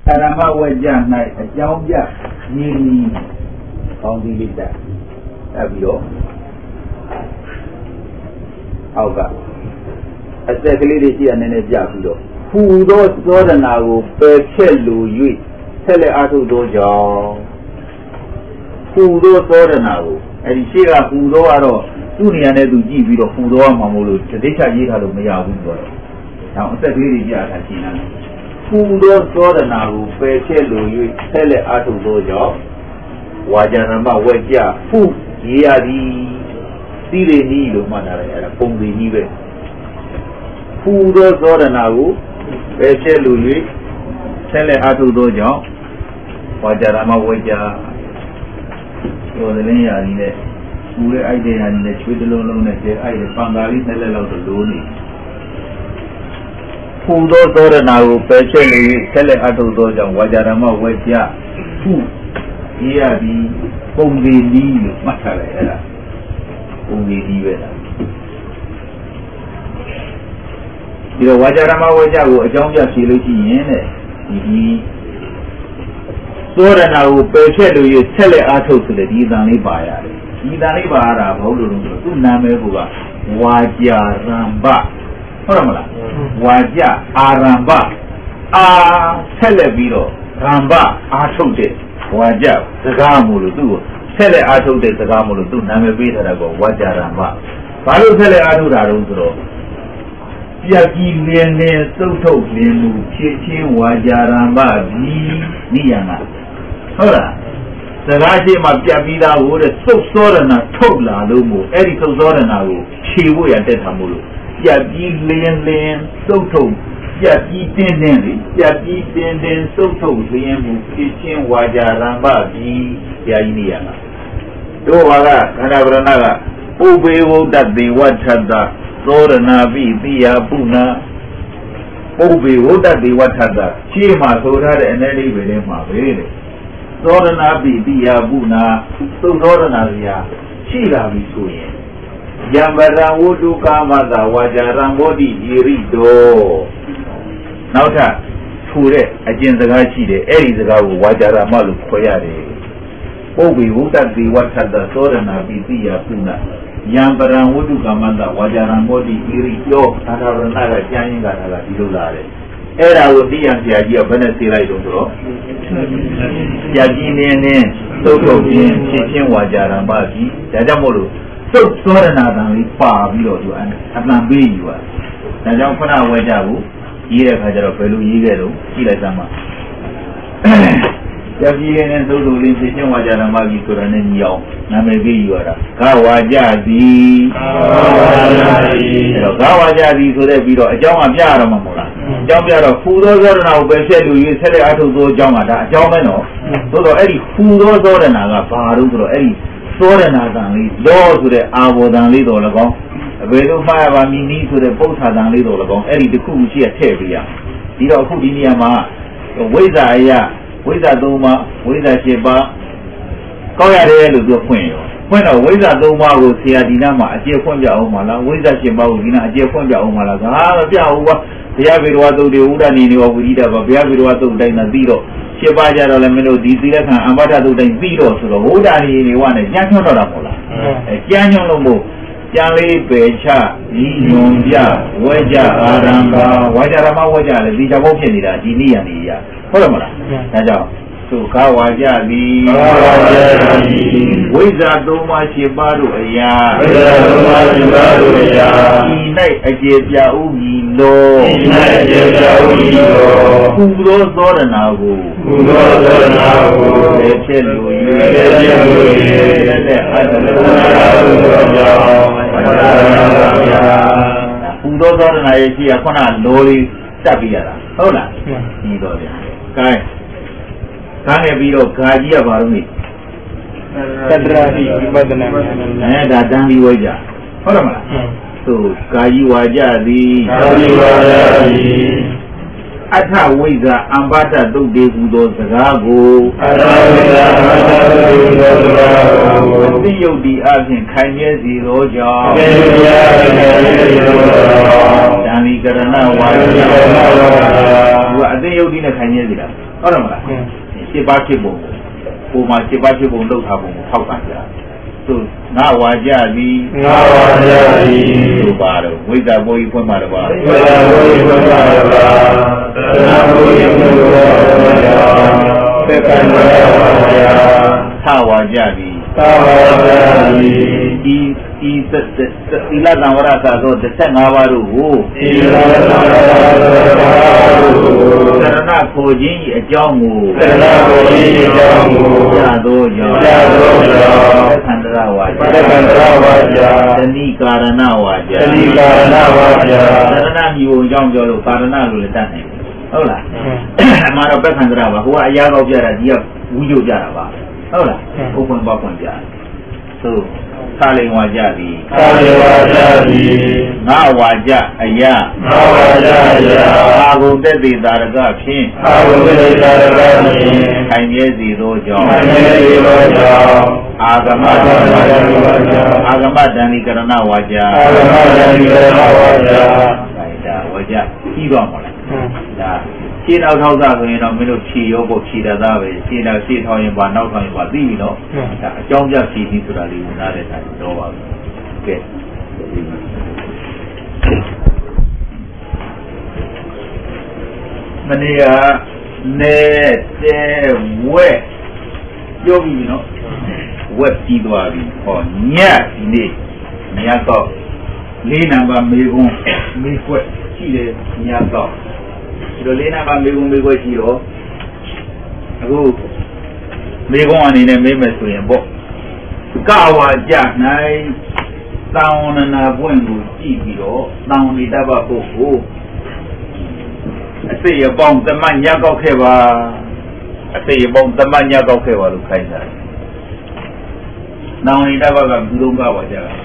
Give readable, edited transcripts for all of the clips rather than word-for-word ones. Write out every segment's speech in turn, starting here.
Arama wajah naik jauh je ni orang pilih dah tapi yo awak asal kali dia nenek jauh tu fudo soran aku percelu yui sele atu dojo fudo soran aku ini sihlah fudo aro dunia ni tu ji biro fudo mamulu jadi cakap kalau meyakun tu yang asal kali dia ada cina fudo soran aku percelu yui sele atu dojo wajar nama wajah fu dia di sini ni lo mana ada pungli ni be fudo soran aku percelu yui sele atu dojo wajar nama wajah orang ni yang ni Ule aide yang ni cuci lolong ni je aide panggali sele laut dulu ni. Fudo sore nahu perceli sele atu do jang wajar ama wajah fu dia di punggi ni macam mana? Punggi ni benda. Jika wajar ama wajah wo jang dia silu ni ni. Sore nahu perceli sele atu sudah di dalam bayar. Idani bahara baulu tu nama buka wajah ramba, orang mana? Wajah aramba, selebiro ramba asute wajah segamulu tu, sele asute segamulu tu nama beda lagu wajah ramba. Kalau sele adu daru tu, yaki lene sotau lemu cincin wajah ramba ni yang mana? Orang. Seraje macam bila orang soksoran nak thok lalu mu, eri soksoran aku cibu yang terhamulu. Jadi len sokthok, jadi den sokthok len mu kicin wajah ramba di ya ini yang. Tu waga kerana beranaga, ubewo dak dewa canda, soran nabi dia puna, ubewo dak dewa canda, cima soran energi berema bere. Sorana dia buna, tu sorana dia, cila bisuye. Yang barang wudu kamada wajaran bodi irido. Nauta, ture, ajen zaga cile, eri zaga wajaran malu koyare. Obi wuda di watada sorana dia buna. Yang barang wudu kamada wajaran bodi irido. Ada berenaga jangan ada dilulare. Era undi yang dia benar silai dulu. Jadi ni sokong cincin wajaran bagi, jadi mulu. Soran ada ni pa bilo tu an, apa beli juga. Jadi pernah wajah bu, ia kajar perlu ia tu, sila sama. Jadi ni sokong cincin wajaran bagi Quran ni yau, nama beli juga. Kau wajah di, kalau kau wajah di sudah bilo, jangan biar orang mula. Jauh biara fudo zora na ubeselu ye sele atu zo jauh ada jauh mana? Todo eri fudo zora na ga baru todo eri zora na dangli do sude abo dangli do lagong. Beru maya ba mini sude pausa dangli do lagong. Eri deku uci ya tebiya. Tidak aku ini ama weza doma weza siapa kau ya dia lu dua poin. Poin weza doma go sia dinama aje poin jauh malah weza siapa go dina aje poin jauh malah. Jauh biar berwatu di udah ni wabudi dah, biar berwatu dah nanti lo. Siapa aja orang melo di sini kan, amada tu dah zero sudah. Udah ni wana jangan orang mula. Jangan lombo, jangan beca, nyonja, wajah aramba, wajah rama wajah lebih jauh macam ni dah. Ini yang ni ya. Orang mula. Najau. Suka wajah di wajah doma sibaru ya inai aje jauh ilo kudo soran aku lecelu kudo soran aje si aku nak lori tapi ada, tahu lah? Ini tu dia. Kai. Kaya biro gaji apa baru ni? Sadrahi ibadah. Datang di wajah. Orang mana? Tu gaji wajah di. Ada wajah ambata tu di kudo segagu. Mesti yo di asin kaya zero jam. Dan di kerana wajah. Ada yo di nak kaya zero. ဟုတ်တယ်မလား7ပါးဖြစ်ပုံပုံမှာ7ပါးဖြစ်ပုံလောက်ထားပုံကိုထောက်ပံ့ကြသူငါဝါကြသည်ငါဝါကြသည်သူပါတော့ဝိဇ္ဇာဘုရားဖွင့်ပါတော့ပါဝိဇ္ဇာဘုရားဖွင့်ပါတော့ပါသရဏဘုရားဖွင့်ပါတော့သက္ကံဝါကြသာဝါကြသည်သာဝါကြသည်ဒီသီလသံဝရသာသော15ပါးတို့ကိုသီလသံဝရသာတို့သရဏကိုခြင်း၏အကြောင်းကိုသရဏကိုခြင်း၏အကြောင်းကိုရသောကြောင့်သက္ကန္တရဝါကြသက္ကန္တရဝါကြသနိကာရဏဝါကြသနိကာရဏဝါကြသရဏမျိုးအကြောင်းပြောလို့ကာရဏလို့လည်းတတ်နိုင်ဟုတ်လားအမှန်တော့ပက္ခန္တရပါဟိုကအရာကောက်ပြတာဒီကဝူးကြပြတာပါဟုတ်လားဘုဖွင့်ပေါက်ဖွင့်ပြသို့သာလိန်ဝါကြသည်သာလိန်ဝါကြသည်ငါဝါကြအယငါဝါကြအယအာဂုတက်တိတာရကဖြင့်အာဂုတက်တိတာရကဖြင့်ခိုင်မြဲစီသောကြောင့်ခိုင်မြဲစီသောကြောင့်အာဂမတန္တိကရဏဝါကြအာဂမတန္တိကရဏဝါကြအာဂမတန္တိကရဏဝါကြဒါဝါကြပြီးတော့မလားဒါရှင်းနောက်ထောက်စားဆိုရင်တော့မင်းတို့ဖြီရောဖို့ဖြီတတ်သားပဲရှင်းနောက်ရှင်းထောင်းရင်ပါနောက်ထောင်းရင်ပါသိပြီနော်ဒါအကြောင်းပြဖြီပြီးဆိုတာလေးကိုနားတဲ့တိုင်းတော့ပါဘူးကဲမနေ့နေတဲ့ဝက်ပြောပြီနော်ဝက်ပြီးသွားပြီဟောညက်ဒီနေ့ညတော့4နံပါတ်မေကွန်းမေခွက်ရှိတယ်ညတော့ဒီလို4နံပါတ်မေကွန်းမေခွက်ရှိတော့အခုမေကွန်းအနေနဲ့မေးမယ်ဆိုရင်ပေါ့ကဝါကြနိုင်သာဝဏနာပွင့်ကိုကြည့်ပြီးတော့သာဝဏိတ္တပပုဂ္ဂိုလ်အစိတ်အပေါင်းသမညကောက်ခဲ့ပါအစိတ်အပေါင်းသမညကောက်ခဲ့ပါလို့ခိုင်းတာသာဝဏိတ္တပကဘုရုံးကဝါကြတာ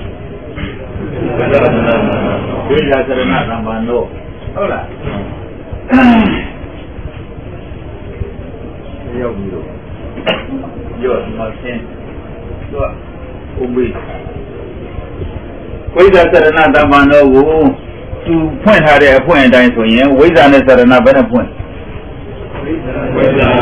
ဒိဋ္ဌာသရဏသမ္ပန်တို့ဟုတ်လားရောက်ပြီးတော့ရောမဆင်းတော့ဥပိဝိဇ္ဇာသရဏသမ္ပန်တို့ကိုသူဖွင့်ထားတဲ့အဖွင့်အတိုင်းဆိုရင်ဝိဇ္ဇာနဲ့သရဏဘယ်နဲ့ဖွင့်ဝိဇ္ဇာ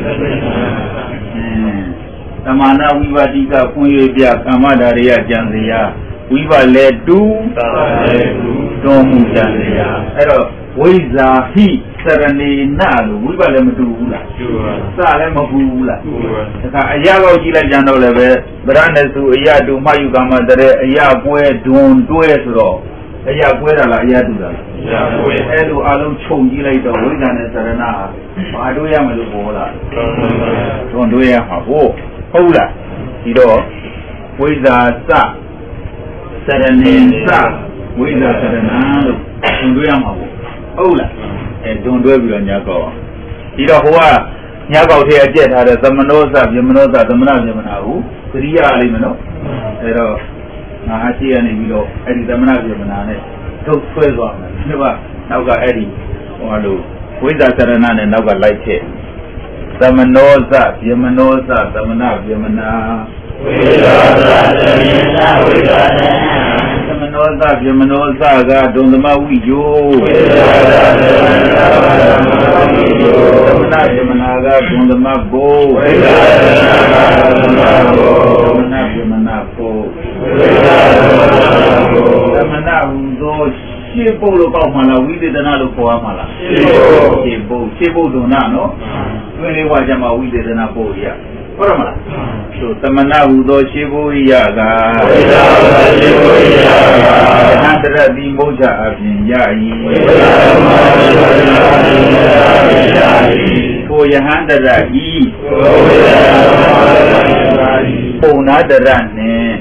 သမဏဝိပါတိကဖွင့်ရပြကာမဓာရိယကြံစရာဝိပါလေတူတော်မူကြတယ်အဲ့တော့ဝိဇာဟိသရဏေနလို့ဝိပါလည်းမတူဘူးလားတူပါစလည်းမပူဘူးလားတူပါဒါကအရာကောက်ကြည့်လိုက်ကြတော့လည်းပဲဗရဏစုအရာတူမှယူကာမတရေအရာပွဲဒွန်တွဲဆိုတော့အရာပွဲတာလားအရာတူတာလားအရာပွဲအဲ့လိုအလုံးခြုံကြည့်လိုက်တော့ဝိဇာနဲ့သရဏဟာဘာတို့ရမလို့ပေါ်လာဒွန်တွဲရမှာဟုတ်လားဒီတော့ဝိဇာစသရဏေစဝိဇ္ဇာသရဏလို့တွင်တွဲရမှာပေါ့ဟုတ်လားတွင်တွဲပြီးတော့ညာကောက်အောင်ဒီတော့ဟိုကညာကောက်ထဲအကျက်ထားတဲ့သမနောစပြမနောစသမဏပြမနာဟုသတိရလိမ့်မယ်နော်အဲတော့ငါအရှိရနေပြီးတော့အဲ့ဒီသမဏပြမနာနဲ့ထုတ်ဆွဲသွားမယ်ဒီကနောက်ကအဲ့ဒီဟိုလိုဝိဇ္ဇာသရဏနဲ့နောက်ကလိုက်ခဲ့သမနောစပြမနောစသမဏပြမနာဝိဇ္ဇာသရဏဝိဇ္ဇာသရဏသမနောသပြမနောသကဒုံသမဝိယိုဝိဇ္ဇာသရဏဝိယိုသမဏပြမနာကဒုံသမဘိုဝိဇ္ဇာသရဏကဒုံသမဘိုသမဏပြမနာကိုဝိဇ္ဇာသရဏကိုသမဏဟူသောရှင်းဖို့လို့ကောက်မှလားဝိသေသနာလို့ခေါ်ရမှာလားရှင်းဖို့ဒုနာနော်တွင်လေးဝါကြမှာဝိသေသနာပို့ရဟုတ်တယ်မလားဆိုသမဏဟူသောရှင်းဖို့ရကဝိဇ္ဇာရှင်းဖို့ရကအတရတိမုဋ္ဌအပြင်ရ၏ဝိဇ္ဇာမုဋ္ဌအပြင်ရ၏ကိုယဟန္တရဤကိုဝိဇ္ဇာပုံနာတရနှင့်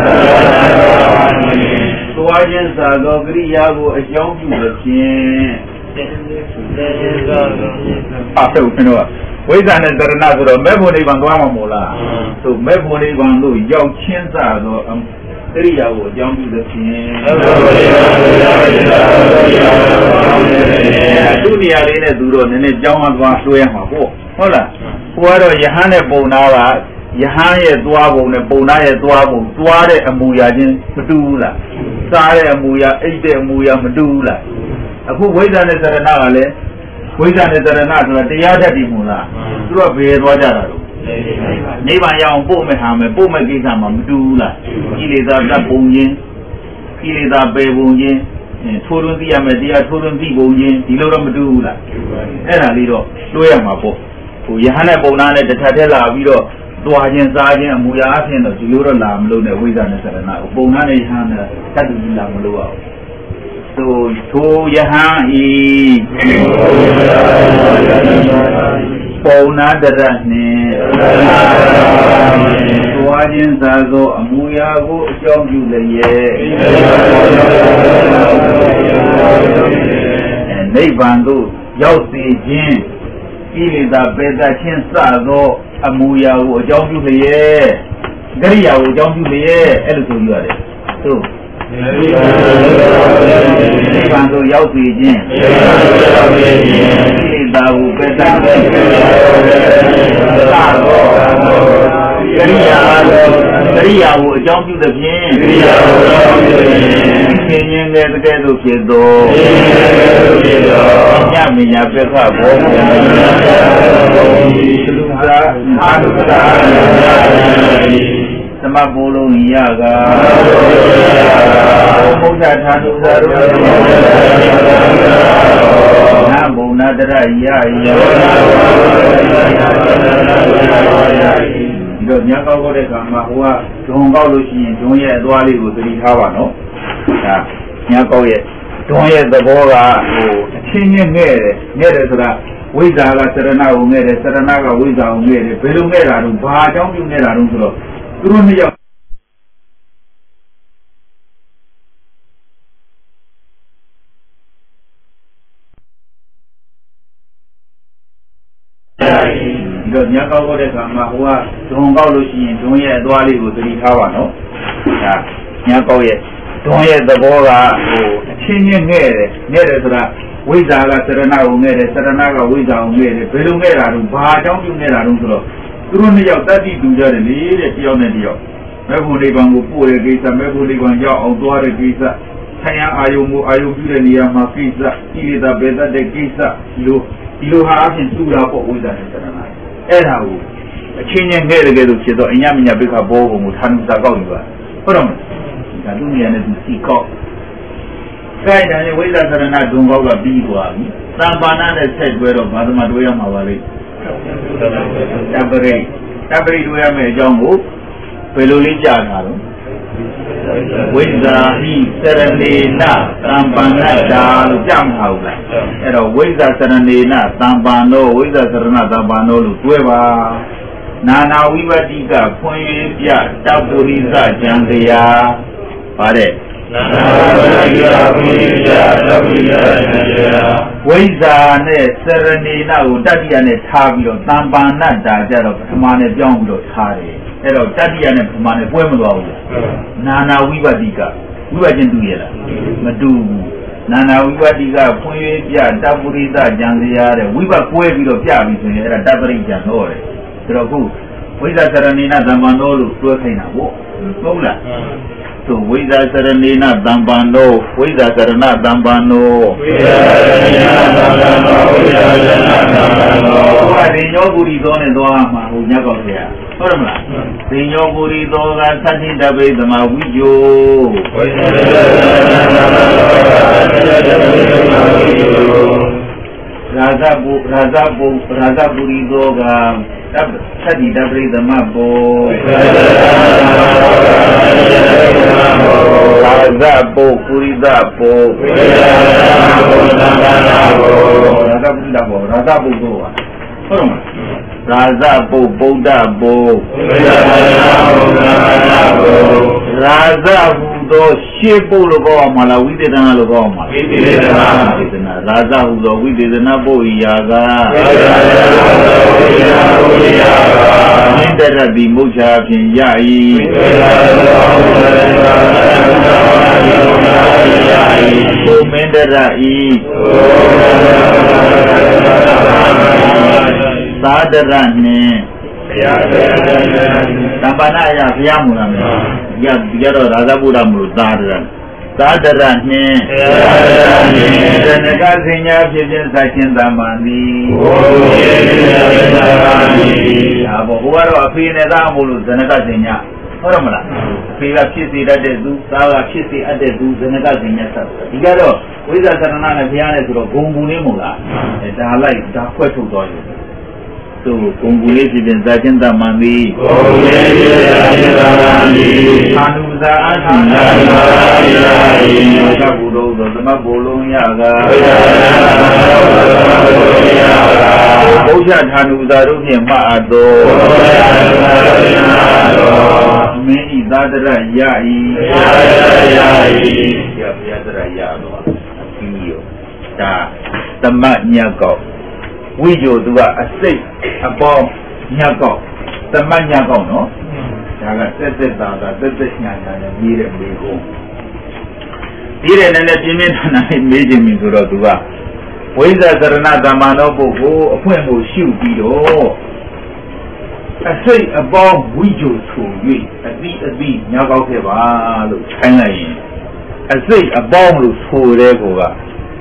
သွားခြင်းသာသောကရိယာကိုအကြောင်းပြုသဖြင့်ဟုတ်ကဲ့နော်ဝိဇ္ဇာနဲ့သရဏဆိုတော့မေဖို့နိဗ္ဗာန်သွားမှာမို့လားသို့မေဖို့နိဗ္ဗာန်တို့ရောက်ချင်းသာသောကရိယာကိုအကြောင်းပြုသဖြင့်သူ့နေရာလေးနဲ့သူတော့နည်းနည်းကြောင်းသွားလွှဲရမှာပေါ့ဟုတ်လားဟိုကတော့ယဟန်နဲ့ပုံနာကယဟန်ရဲ့သွားပုံနဲ့ပုံနာရဲ့သွားပုံသွားတဲ့အမူအရာချင်းမတူဘူးလားစားတဲ့အမူအရာအိတ်တဲ့အမူအရာမတူဘူးလားအခုဝိဇ္ဇာနဲ့သရဏကလည်းဝိဇ္ဇာနဲ့သရဏဆိုတာတရားတတ်တယ်မို့လားသူတို့ကဘယ်သွားကြတာလို့နိဗ္ဗာန်ရအောင်ပို့မဲ့ဟာမဲ့ပို့မဲ့ကိစ္စမှမတူဘူးလားကိလေသာတတ်ပုံချင်းကိလေသာပယ်ပုံချင်းထိုးထွင်းသိရမယ်တရားထိုးထွင်းသိပုံချင်းဒီလိုတော့မတူဘူးလားအဲ့ဒါလေးတော့တွေးရမှာပေါ့ဟိုယဟန်နဲ့ပုံနာနဲ့တစ်ထပ်ထက်လာပြီးတော့တွားခြင်းစားခြင်းအမူအရာအဖြစ်တော့ဒီလိုတော့လာမလို့နဲ့ဝိဇ္ဇာနဲ့သရဏကိုပုံနာနဲ့ယဟန်နဲ့တတ်တူလာမလို့အောင်ထိုယဟန်ဤပုံနာတရနှင့်တွားခြင်းစားသောအမူအရာကိုအကြောင်းပြုလျက်နိဗ္ဗာန်သို့ရောက်စေခြင်းကိလေသာပယ်တတ်ခြင်းစသောအမူအရာကိုအကြောင်းပြုလျက်ကိရိယာကိုအကြောင်းပြုလျက်အဲ့လိုဆိုပြရတယ်သို့နိဗ္ဗာန်သို့ရောက်စေခြင်းကိလေသာကိုပယ်တတ်ခြင်းစသောကိရိယာကိုအကြောင်းပြုသဖြင့်သင်ခြင်းတဲ့တကယ်လို့ဖြစ်သောညမညာပက္ခဘောလူသာအာနုတ္တသမဘောလုံးရကဘုရားထာနုသာရုနာဘုံနာတရယဒီတော့ညကောက်တဲ့ခါမှာဟိုကဒုံကောက်လို့ရှိရင်ဒုံရဲ့အသွားလေးကိုသတိထားပါနော်ဒါညကောက်ရဲ့ဒုံရဲ့သဘောကဟိုအချင်းချင်းငဲ့တယ်ဆိုတာဝိဇ္ဇာကသရဏကိုငဲ့တယ်သရဏကဝိဇ္ဇာကိုငဲ့တယ်ဘယ်လိုငဲ့တာတော့ဘာအကြောင်းပြုငဲ့တာတော့ဆိုတော့သူတို့နှစ်ယောက်ဒီတော့ညကောက်တဲ့ခါမှာဟိုကဒုံကောက်လို့ရှိရင်ဒုံရဲ့အသွားလေးကိုသတိထားပါနော်ဒါညကောက်ရဲ့ဒုံရဲ့သဘောကဟိုအချင်းချင်းငဲ့တယ်ဆိုတာဝိဇ္ဇာကသရဏကိုငဲ့တယ်သရဏကဝိဇ္ဇာကိုငဲ့တယ်ဘယ်လိုငဲ့တာတော့ဘာအကြောင်းပြုငဲ့တာတော့ဆိုတော့သူတို့နှစ်ယောက်တတိတူကြတယ်လေတဲ့တယောက်နဲ့တယောက်မေဖို့နိဗ္ဗာန်ကိုပို့တဲ့ကိစ္စမေဖို့နိဗ္ဗာန်ရောက်အောင်သွားတဲ့ကိစ္စဆံရအာယုံမှုအာယုံပြုတဲ့နေရာမှာကိစ္စကိလေသာပယ်တတ်တဲ့ကိစ္စဒီလိုဟာအပြင်တူတာပေါ့ဝိဇ္ဇာနဲ့သရဏအဲ့ဒါကိုအချင်းချင်းငဲ့တယ်လို့ဖြစ်တော့အညမညာဘိခဘောဘုံကိုထာနုစာကောက်ယူပါဟုတ်တော့မလားဒါသူမြန်နဲ့သူစီကောက်ခိုင်းတယ်ဝိဇ္ဇာသရဏဒုံကောက်ကပြီးသွားပြီသံပါဏနဲ့ဆက်တွဲတော့ဘာသမတွဲရမှာပါလေတပရိတွဲရမယ်အကြောင်းကိုဘယ်လိုလေးကြားတာတော့ဝိဇ္ဇာဟိသရဏေနသံပါဏတာလို့ကြားမှာဟုတ်လားအဲ့တော့ဝိဇ္ဇာသရဏေနသံပါဏောဝိဇ္ဇာသရဏသံပါဏောလို့တွဲပါနာနာဝိပတိကဖွင့်ရပြတပုရိသဉာဏ်တရားပါတဲ့နာနာဝိပတိကဖွင့်ရပြတပုရိသဉာဏ်တရားဝိဇ္ဇာနဲ့သရဏေနကိုတတ္တိယနဲ့ထားပြီးတော့သံပါဏတာကြတော့ပထမနဲ့ပြောင်းပြီးတော့ထားတယ်အဲ့တော့တတ္တိယနဲ့ပထမနဲ့ပွဲမသွားဘူးနာနာဝိပတိကဝိပချင်းတူရလားမတူဘူးနာနာဝိပတိကဖွင့်ရပြတပုရိသဉာဏ်တရားတဲ့ဝိပကွဲပြီးတော့ပြပြီးဆိုရင်အဲ့ဒါတပရိဉာဏ်တော့တယ်ဆိုတော့ခုဝိဇ္ဇာသရဏေနသမ္ပန္နောလို့တွဲခိုင်းတာပေါ့ဟုတ်လားသို့ဝိဇ္ဇာသရဏေနသမ္ပန္နောဝိဇ္ဇာသရဏသမ္ပန္နောဝိဇ္ဇာသရဏေနသမ္ပန္နောဝိဇ္ဇာသရဏသမ္ပန္နောဟောဒီညောပုရိသောနဲ့သွားမှာဟိုညကောက်တယ်ဟုတ်တယ်မလားဒီညောပုရိသောကသတ္တိတပိသမဝိဇ္ဇောဝိဇ္ဇာသရဏေနသမ္ပန္နောဝိဇ္ဇာသရဏသမဝိဇ္ဇေရာဇပုရိသောကသတ္တိတပရိသမဘောရာဇပုပုရိသဘောရာဇပုရိသဘောရာဇပုဘောဟုတ်လားရာဇပုဗုဒ္ဓဘောရာဇဟုသောရှေ့ပုလို့ကောမှာလားဝိသေသနာလို့ကောမှာဝိသေသနာရာဇဟုသောဝိသေသနာပုရိယာကမင်းတရတိမုတ်ချာဖြင့်ရ၏ဘုမင်းတရဤသာဒရနှင့်သံပါဏအရာဘုရားမူလာမယ်ရတော့ရာဇဗုဒ္ဓမူလို့သာဒရ Sadarani, Zanaka Sinya Pigeon Sakin Zamani, Abuaro Apina Zamulu, Zanaka Sinya, Formula, Pila Kisi at the Zoo, Sala Kisi at the Zoo, Zanaka Sinya. Igaro, with a Sarana Pianis or Gungunimula, and I like that quite to go. So, Kungulisi in Sajanda Mandi, Hanuza Kabudo, the Mabolo Yaga, Bosha Hanuza Ruki Maado, Many Zadra Yai, Yadra Yado, the Mat Nyako. We do a state above Nyako, the man Nyako, no? Yaga said that the Yanga and Mira may go. Mira and the Jimin and I made him into the Dua. With the Ranada Manobo, a poem will shoot below. I say above we do to you, at least Nyako Keva, China. I say above the food ever.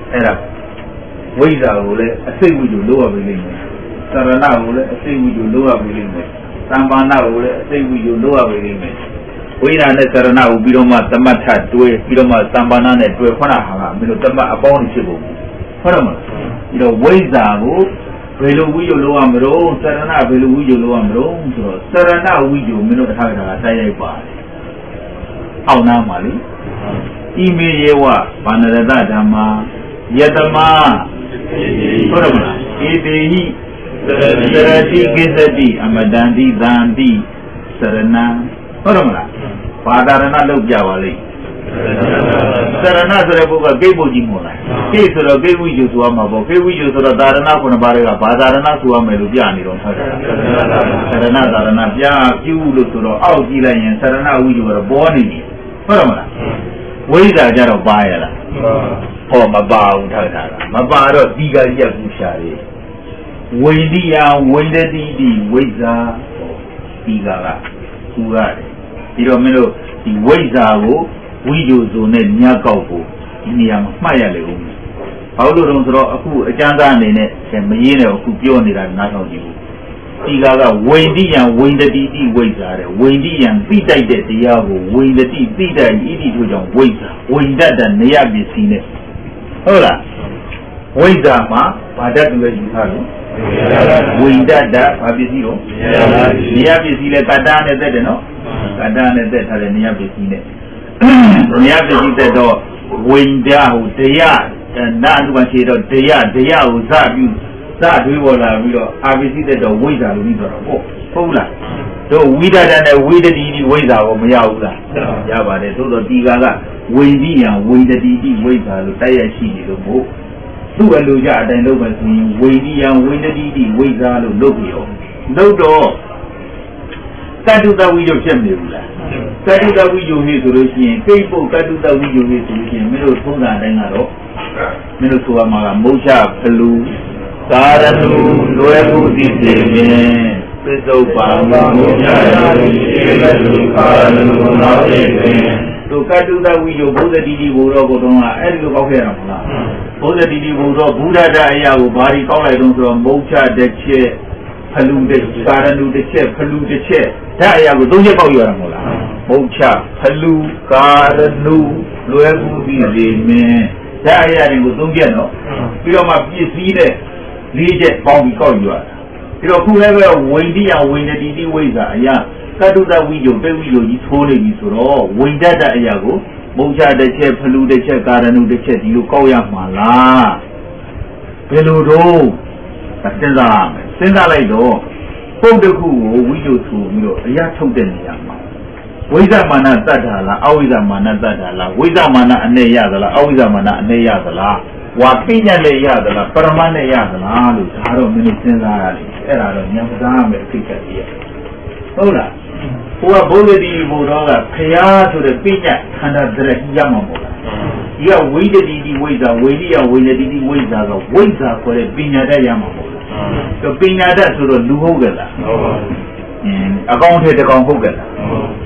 Ways are I say we do lower willing. Sarana, I say we do lower willing. Sambana, I say we do lower willing. We are not Sarana, we don't want the Mata to it, we don't want Sambana to a Panaha, Minotama upon Shibu. You know, ways are Velu we lower Mero, Sarana, Velu we lower Mero, Sarana, we do Minotana, Tayaba. How now, Mali? Ime Yewa, Panada Dama, Yadama. Ibehi Sarati Gizadi Amadandi Zandi Sarana Paramala Padarana Lobjawali Sarana Sarabuka Gabo Jimola Case of Gabu to Amabo, Gabu to the Darana Punabara, Padarana to Amelubiani on Sarana Darana Ya, you look to the Augila and Sarana, we were born in it. Paramala Ways are Jaro Bayala. Oh, Mabao Tara, Mabaro, Diga Yabushari. Wendia, Wendadi, Weza, Digara, Urare. Iromero, the Wezavo, Widows on Nyakoko, Niam Mayale. Paulo Ronsro, a Janda in it, and Mayena, who pioned at Nato. Digara, Wendia, Wendadi, Wezare, Wendia, Pita de Diabo, Wendadi, Pita, Idi to the Weza, Wenda than Nayabi seen it. Hola, Windama, Padat Vejano, Windada, Abisio, Niabisile, Kadan, and Zedeno, Kadan and Zed had a Niabisine. Niabisite, Winda, Dea, and Nanduachido, Dea, Zabu, Zabu, Abisite, the Wizard, Hola. So, Wida than a Wida Didi Wizard of Yaula, Yaba, the Todo Digaga. Windy and Windy ways are the Taya Chini the book. Two Aluja and Lobasi, Windy and Windy ways are the Lobio. No door. Katuta Widow Chemula. Katuta Widow Hisurushi, people Katuta Widow Hisurushi, Middle Puna and Aro, Middle Suamara, Mosha, Pelu, Saranu, Loebu, Disney, Peso Pama, So Katuta Widow, Buddha Didi Buddha Bodoma, and look of Heramana. Buddha Didi Buddha, Buddha Daya, Bari Colladon from Mocha, the chair, Palu, the Saranu, the chair, Palu, the chair. Daya, don't you call your Amola? Mocha, Palu, Saranu, Loebu, the man. Daya, and was Dungiano. You know, my PC there, Legion, Bobby call you are. You know, whoever Wendy and Wendy ways are, yeah. Katuta Widow, very you told me to all. Winda Ayago, Mocha the chair, Palu the chair, Garanu the chair, you call Yamala. Peludo, Senda Laido, Podaku, Widow to you, Yato Deniama. Wizamana Zadala, Awizamana Zadala, Wizamana and Neyadala, Awizamana and Neyadala, Wapina Neyadala, Paramana Yadala, Haro Minisena, Erado, Yamazam, Pika here. Hola. Who are both the Buddha, Paya to the Pina, and the Yamamola. You are waited in the ways are waiting, and waited in the ways are for the Pina Yamamola. The Pina to the Luhogala. And accounted the Conhogala.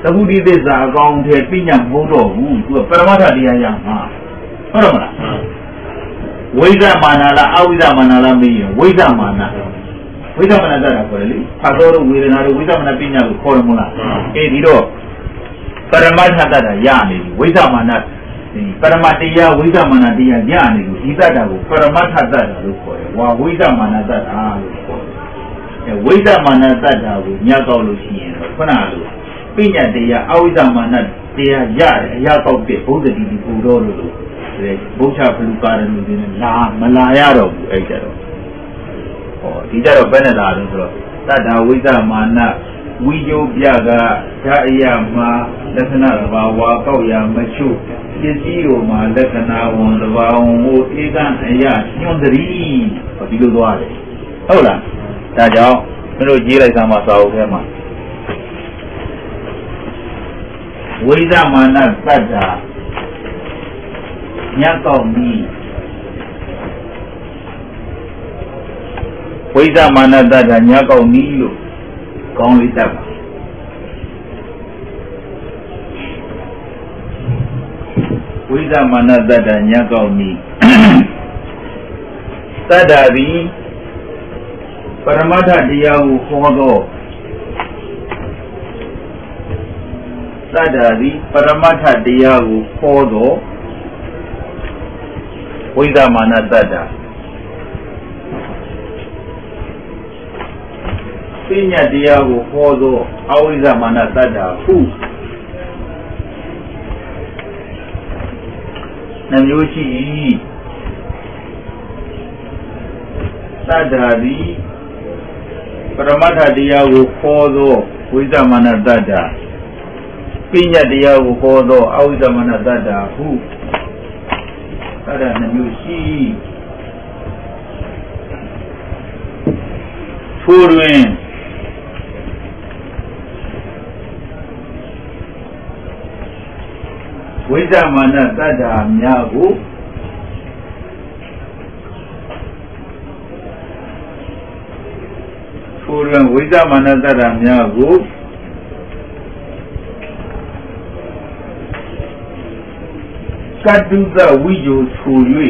အခုဒီသစ္စာအကောင်းထဲပြညာမဟုတ်တော့ဘူးသူကပရမတ္ထတရားရမှာဟုတ်တယ်မလားဝိဇ္ဇမာနလားအဝိဇ္ဇမာနလားမေးရင်ဝိဇ္ဇမာနဝိဇ္ဇမာနတတ်တာခေါ်တယ်လေဖတ်တော်ဝေဒနာတို့ဝိဇ္ဇမာနပြညာကိုခေါ်တယ်မို့လားဒီတော့ပရမတ္ထတတ်တာရနေပြီဝိဇ္ဇမာနဒီပရမတ္တရားဝိဇ္ဇမာနတရားရနေပြီဒီတတ်တာကိုပရမတ္ထတတ်တာလို့ခေါ်တယ်ဝါဝိဇ္ဇမာနတတ်တာလို့ခေါ်တယ်ဝိဇ္ဇမာနတတ်တာကိုညကောက်လို့ရှိရင်တော့ခုနလိုပြညာတရားအဝိဇ္ဇမာနတရားရတယ်အရာကောက်တဲ့ဘုဒ္ဓတိပူတော်လို့ဘုရားဖလူကာရဏုတွေနဲ့လာမလာရတော့ဘူးအဲ့ကြတော့ဟောဒီကြတော့ဘယ်နဲ့လာလို့ဆိုတော့တတ္တဝိဇ္ဇမာနဝိယုပြကဓာအယမှာလက္ခဏာသဘာဝကောက်ရမချုပစ္စည်းတို့မှာလက္ခဏာဝန်သဘာဝကိုဧကအယညွန်တည်းဟောဒီလိုသွားတယ်ဟုတ်လားဒါကြောင့်မင်းတို့ရေးလိုက်သမှာစာအုပ်ထဲမှာဝိဇ္ဇမာနတတ္တညကောက်ပြီဝိဇ္ဇမာနတတ္တညကောက်ပြီလို့ကောင်းလေးတတ်ပါဝိဇ္ဇမာနတတ္တညကောက်ပြီတတ္တသည်ပရမတ္ထတရားကိုခေါ်သောတတ္တသည်ပရမတ္ထတရားကိုခေါ်သောဝိဇ္ဇမာနတတ္တပညာတရားကိုခေါ်သောအဝိဇ္ဇမာနတတ္တဟုနှမျိုးရှိ၏တတ္တသည်ပရမတ္ထတရားကိုခေါ်သောဝိဇ္ဇမာနတတ္တပညာတရားကိုခေါ်သောအဝိဇ္ဇမာနတတ္တဟုအဲ့ဒါနှမျိုးရှိထိုတွင်ဝိဇ္ဇမာနတတ္တများကိုထိုတွင်ဝိဇ္ဇမာနတတ္တများကိုကတုသဝိယုထူ၍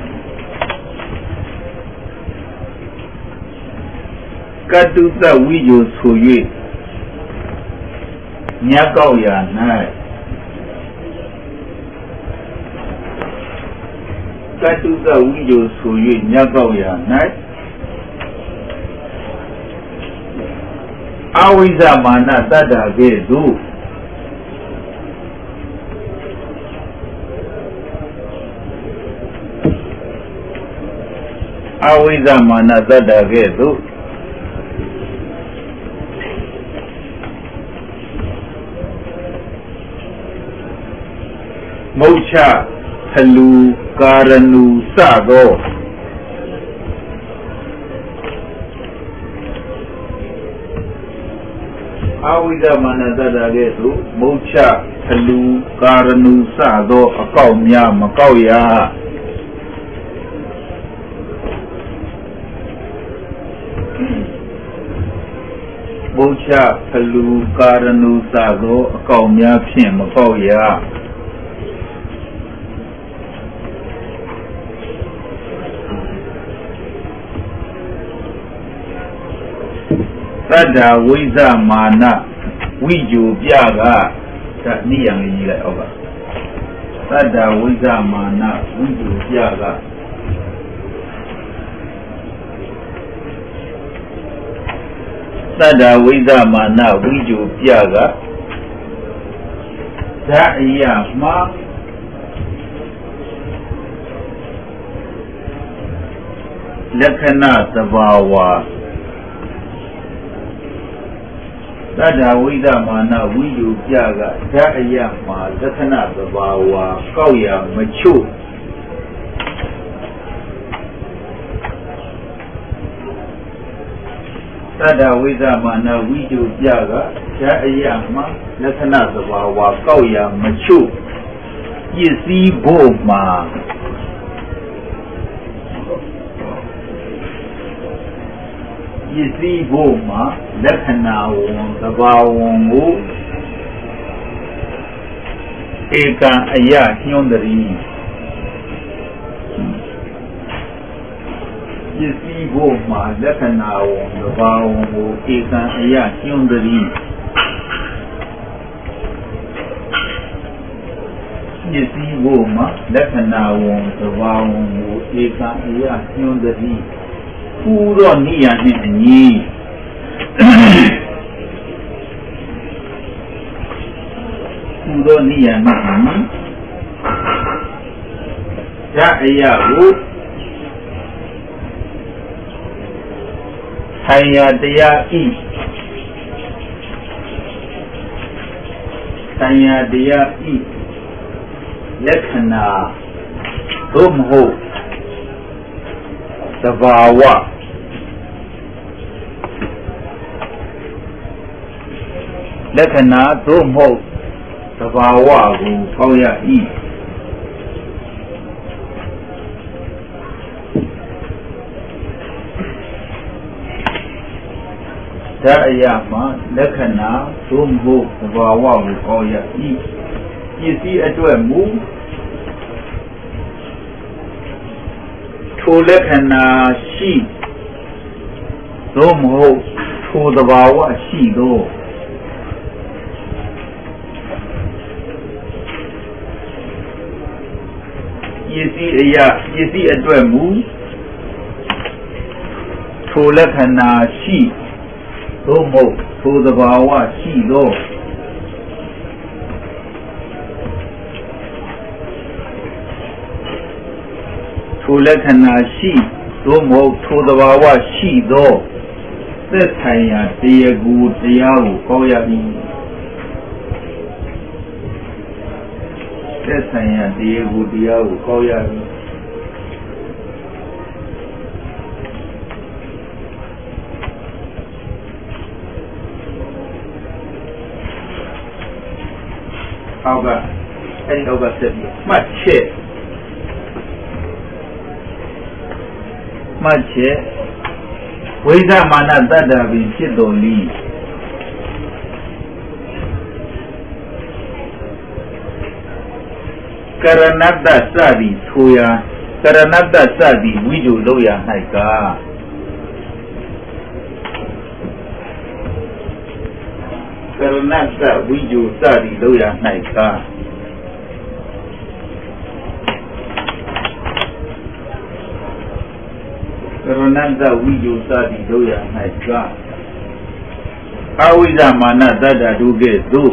ကတုသဝိယုထူ၍ညကောက်ရာ၌ကတုသဝိယုထူ၍ညကောက်ရာ၌အဝိဇ္ဇမာနတတ္တကဲ့သို့အဝိဇ္ဇမာနတတ္တကဲ့သို့မုတ်ချထလူကာရဏုစသောအဝိဇ္ဇမာနတတ္တကဲ့သို့မုတ်ချထလူကာရဏုစသောအကောက်များမကောက်ရဘုရားဖလူကာရဏုစသောအကောက်များဖြင့်မပေါက်ရတတ္တဝိဇ္ဇမာနဝိဂျုပြကဒါနိယံလေးကြီးလိုက်အောက်ကတတ္တဝိဇ္ဇမာနဝိဂျုပြကတတ္တဝိဇ္ဇမာနဝိဂျုပြကဓာအယမှာလက္ခဏာသဘာဝတတ္တဝိဇ္ဇမာနဝိဂျုပြကဓာအယမှာလက္ခဏာသဘာဝကောက်ရမချို့တတ္တဝိဇ္ဇမာနဝိဂျုပြကဓာအယမှာလက္ခဏာသဘာဝကောက်ရမချို့ပစ္စည်းဖို့မှာပစ္စည်းဖို့မှာလက္ခဏာဝန်သဘာဝကို eka aya nyondari yesi goma lakana won dabawo eka aya nyondari yesi goma lakana won dabawo eka aya nyondari puro niya ne ani puro niya ne ani ya aya wo hanya daya i hanya daya i lakana dumho dabawa lakana dumho dabawa ko kauya i Da'ayama lakana dumho dabawa ko kauya i isi atwat muထိုလက္ခဏာရှိသို့မဟုတ်ထိုသဘာဝရှိသောပစ္စည်းအရာပစ္စည်းအတွက်မူထိုလက္ခဏာရှိသို့မဟုတ်ထိုသဘာဝရှိသောထိုလက္ခဏာရှိသို့မဟုတ်ထိုသဘာဝရှိသောသက်ဆိုင်ရာတရားကိုကောက်ရ၏သက်ဆိုင်ရာတရားကိုကောက်ရ၏အောက်ကအဲ့ဒီအောက်ကဆက်ပြီးမှတ်ချက်မှတ်ချက်ဝိဇ္ဇမာနတတ္တပင်ဖြစ်တော်လီကရဏတ္တစသည်ဆိုရာကရဏတ္တစသည်ဝိဇ္ဇုလောက်ရ၌ကကရဏတ္တဝိဇ္ဇုစသည်လောက်ရ၌ကကရဏတ္တဝိဇ္ဇုစသည်လောက်ရ၌ကအဝိဇ္ဇမာနတတ္တဒုကဲ့သို့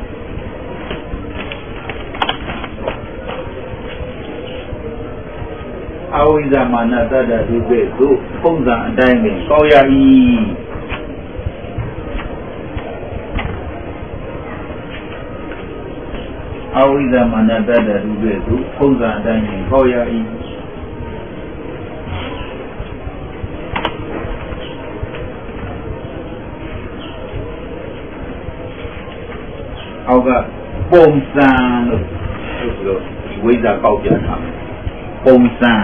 အဝိဇ္ဇမာနတတ္တဒုကဲ့သို့ပုံစံအတိုင်းပင်ကောက်ရ၏အဝိဇ္ဇမာနတတ္တဒုကဲ့သို့ပုံစံအတိုင်းပင်ကောက်ရ၏အောက်ကပုံစံလို့ဆိုတော့ဒီဝိဇ္ဇာကောက်ပြထားမယ်ပုံစံ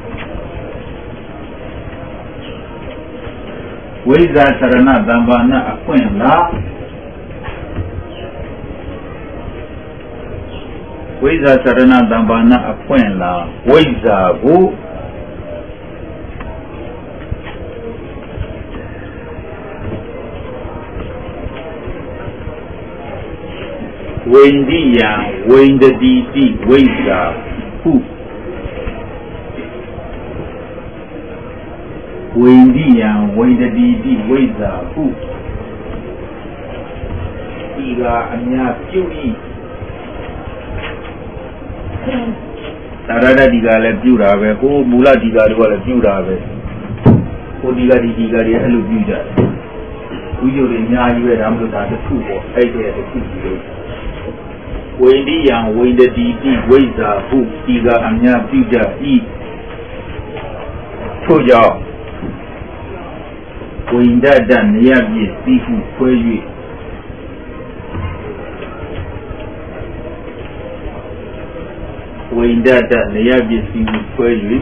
ဝိဇ္ဇာသရဏတမ္ပါဏအခွင့်လားဝိဇ္ဇာသရဏတမ္ပါဏအခွင့်လားဝိဇ္ဇာကိုဝိန္ဒိယံဝိန္ဒတိတိဝိဇ္ဇာဟုဝိန္ဒိယံဝိန္ဒတိတိဝိဇ္ဇာဟုဒီကအများပြု၏သာရတဒီကလည်းပြုတာပဲဟိုမူလဒီကတို့ကလည်းပြုတာပဲဟိုဒီကဒီကတွေအဲ့လိုပြုကြတယ်ဝိဇ္ဇုတွေအများကြီးပဲဒါမှမဟုတ်ဒါတစ်ခုပေါ့အဲ့ဒီတစ်ခုကြီးလို့ဝိန္ဒိယံဝိန္ဒတိတိဝိဇ္ဇာဟုဒီကအများပြုကြ၏ထို့ကြောင့်ဝိန္ဒတနေရပြည့်သိဟုခွဲ၍ဝိန္ဒတနေရပြည့်သိဟုခွဲ၍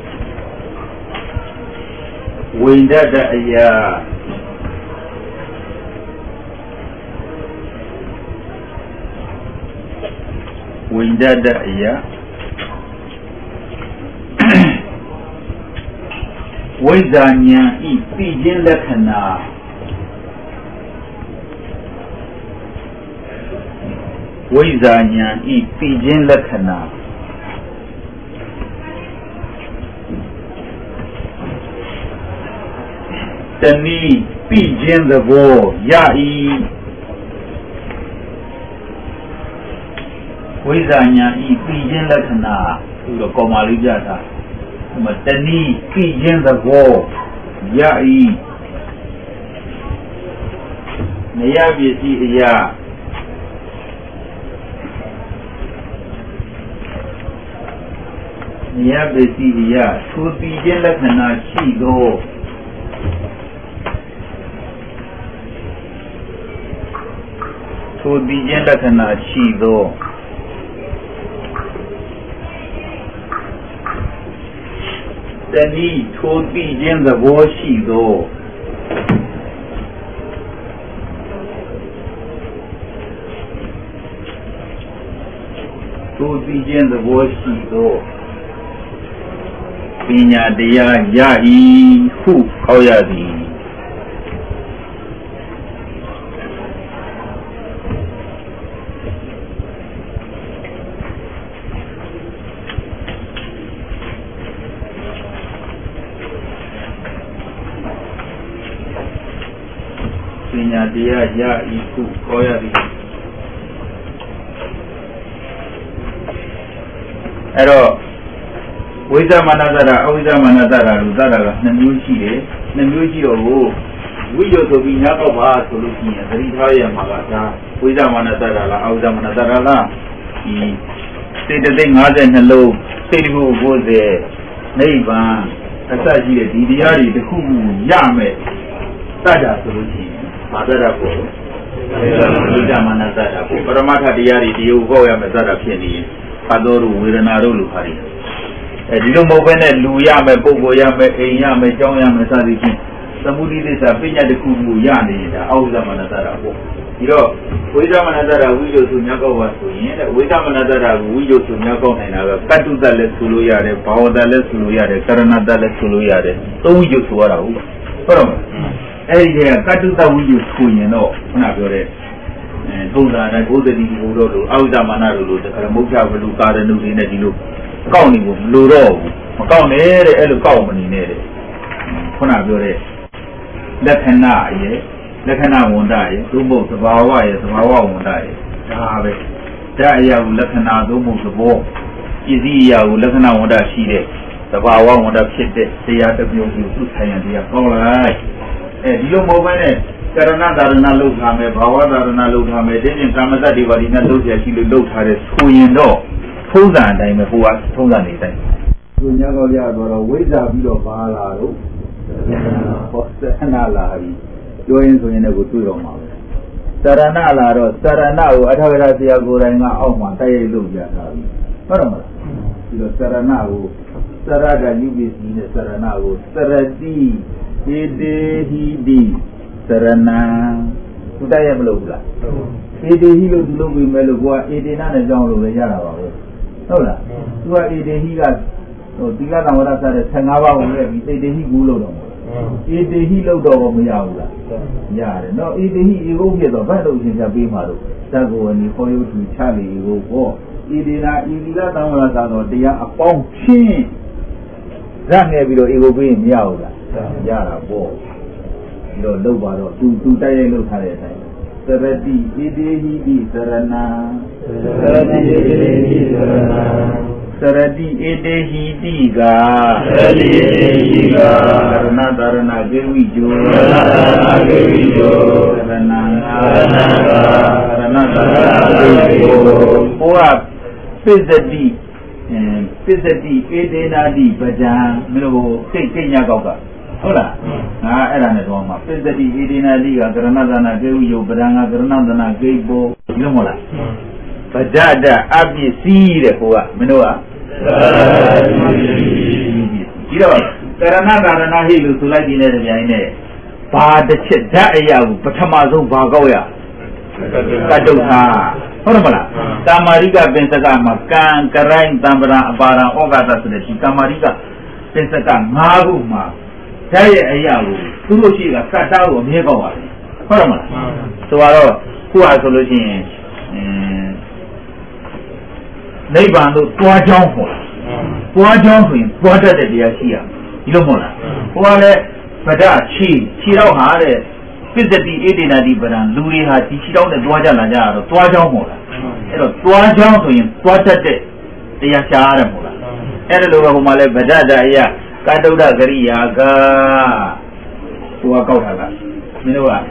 ဝိန္ဒတအရာ Indadaya Wizanya I Pijin Lakana Wizanya I Pijin Lakana Tani Pijin the War Yai Wizanya I Pijin Lakana to Komalijata Matani Pijin the War Yai Nayabisi Ya Nayabisi Ya to Pijin Lakana Shigo to Pijin Lakana Shigo Tani to Pijin the War Shigo to Pijin the War Shigo Pinya Dea Yai Hu Kauyadi Pinya Dea Yai Hu Kauyadi Ero Wisa Manazara, Awisa Manazara, Luzara, Namushi, Namushi Ogo, Wijo to be Nakaba, Solution, Ritaya Magata, Wisa Manazara, Awisa Manazara, he said the thing other than hello, said who was there, Neighbor, Asaji, Diari, the Kumu, Yame, Sada Solution, Madara, Wisa Manazara, Paramata Diari, the Ugo Yamazara Penny, Padoru, with an Arulu Hari. Dilo mo bene luya me bogo ya me enya me chong ya me sa di kin samudi de sa pinya de ku mu ya ni da au zamana tara ko dilo wei zamana tara wi jo su nya kaw ba so yin de wei zamana tara wi jo su nya kaw naina ga kattu da le su lo ya de bawa da le su lo ya de karana da le su lo ya de to wi jo su wa ra hu ho ro ai de kattu da wi jo su yin no khana pyo de thong da na ko de di ko do lo au zamana lo de kara mokya blu ka de nu ni ne di loကောင်းနေဘူးမလိုတော့ဘူးမကောင်းနဲ့တဲ့အဲ့လိုကောက်မနေနဲ့တဲ့ခုနပြောတဲ့လက္ခဏာရဲ့လက္ခဏာဝန်တရဲ့သို့မဟုတ်သဘာဝရဲ့သဘာဝဝန်တရဲ့ဒါပဲဓာတ်အရာကိုလက္ခဏာသို့မဟုတ်သဘောပစ္စည်းအရာကိုလက္ခဏာဝန်တရှိတဲ့သဘာဝဝန်တဖြစ်တဲ့တရားတစ်မျိုးကိုသူ့ဆိုင်ရတရားပေါလိုက်အဲဒီလိုမဟုတ်ဘဲနဲ့ကရဏသာရဏလောက်ထားမယ်ဘာဝသာရဏလောက်ထားမယ်တင်းတင်းကာမတ္တဒီပါဠိနဲ့လောက်ရရှိလို့လောက်ထားတဲ့ဆိုရင်တော့ထုံးစံအတိုင်းပဲဟိုကထုံးစံနေတိုင်းသူညကောရတော့ဝိဇ္ဇာပြီးတော့ပါလာတော့ဟောသရဏလာပြီပြောရင်ဆိုရင်လည်းကိုတွေ့တော့မှာပဲသရဏလာတော့သရဏကိုအထာဂရဆရာကိုယ်တိုင်ကအောက်မှာတိုက်ရိုက်လုပ်ပြတာပြီဟုတ်တယ်မလားပြီးတော့သရဏကိုသရကယူပစ္စည်းနဲ့သရဏကိုသရတိဣတေဟိတိသရဏသူတိုက်ရိုက်မလုပ်ဘူးလားဣတေဟိလို့သူလုပ်ပြီးမဲ့လို့ကိုကဣတေနနဲ့ကြောင်းလို့လည်းရတာပါပဲဟုတ်လားသူကဣတေဟိကဟိုသီလသံဝရစတဲ့15ပါးဝင်ခဲ့ပြီးဣတေဟိကူလို့တော့ဣတေဟိလို့တော့မရဘူးလားရတယ်နော်ဣတေဟိဧကုဖြစ်တော့ဘယ်လိုရှင်းပြပေးမှာလို့သက္ကဝဏီခေါ်ရုပ်သူချလေကိုပေါ့ဣတေနာဣသီလသံဝရစတော့တရားအပေါင်းချင်းရငယ်ပြီးတော့ဧကုပေးရင်မရဘူးလားရတာပေါ့ဒီတော့လောက်ပါတော့သူတိုက်ရိုက်လောက်ထားတဲ့အတိုင်းသရတိဣတေဟိတိသရဏသရတိဣတေဟိသရဏသရတိဣတေဟိတိကသရတိဣတေဟိကသရဏသရဏကေဝိကျောသရဏသရဏကေဝိကျောသရဏသရဏသရဏသရဏကေဝိကျောဟောပစ္စတိပစ္စတိဣတေနာတိပဒံမလို့စိတ်ညကောက်ကဟုတ်လားငါအဲ့ဒါနဲ့တော့မှာပစ္စတိဣတိနာတိကကရဏသနာကေဝိယောပဒံကကရဏသနာကေဘောဒီလိုမဟုတ်လားပဒဒအပစ္စည်းတဲ့ဟိုကမင်းတို့ကဒီတော့ကရဏသာရဏဟိလို့ဆိုလိုက်တဲ့ကြိုင်နဲ့ဘာတစ်ချက်ဓာတ်အရာကိုပထမဆုံးဘာကောက်ရကတုထာဟုတ်တယ်မလားကာမာရိကပင်စကမှာကံကရိုင်းတံပရာအပါရံဩဃာတဆိုတဲ့ဒီကာမာရိကပင်စက5ခုမှာဓာတ်ရဲ့အရာကိုသူတို့ရှိကကတ်တာကိုအမြဲကောက်ပါတယ်ဟုတ်တယ်မလားဆိုတော့ခုဟာဆိုလို့ရှိရင်နိဗ္ဗာန်တို့တွားကြောင်းဟောတွားကြောင်းဆိုရင်တွားတတ်တဲ့တရားရှိရဒီလိုမဟုတ်လားဟိုကလည်းဗဒချီတော့ဟာတဲ့ပစ္စတိအေဒေနာတိပရံလူတွေဟာဒီချီတော့နဲ့တွားကြလာကြတော့တွားကြောင်းမဟုတ်လားအဲ့တော့တွားကြောင်းဆိုရင်တွားတတ်တဲ့တရားရှားရတယ်မဟုတ်လားအဲ့ဒါလိုပဲဟိုမှာလည်းဗဒတာအရာကတုဒ္ဒကရိယာကဟိုကကောက်တာကမင်းတို့က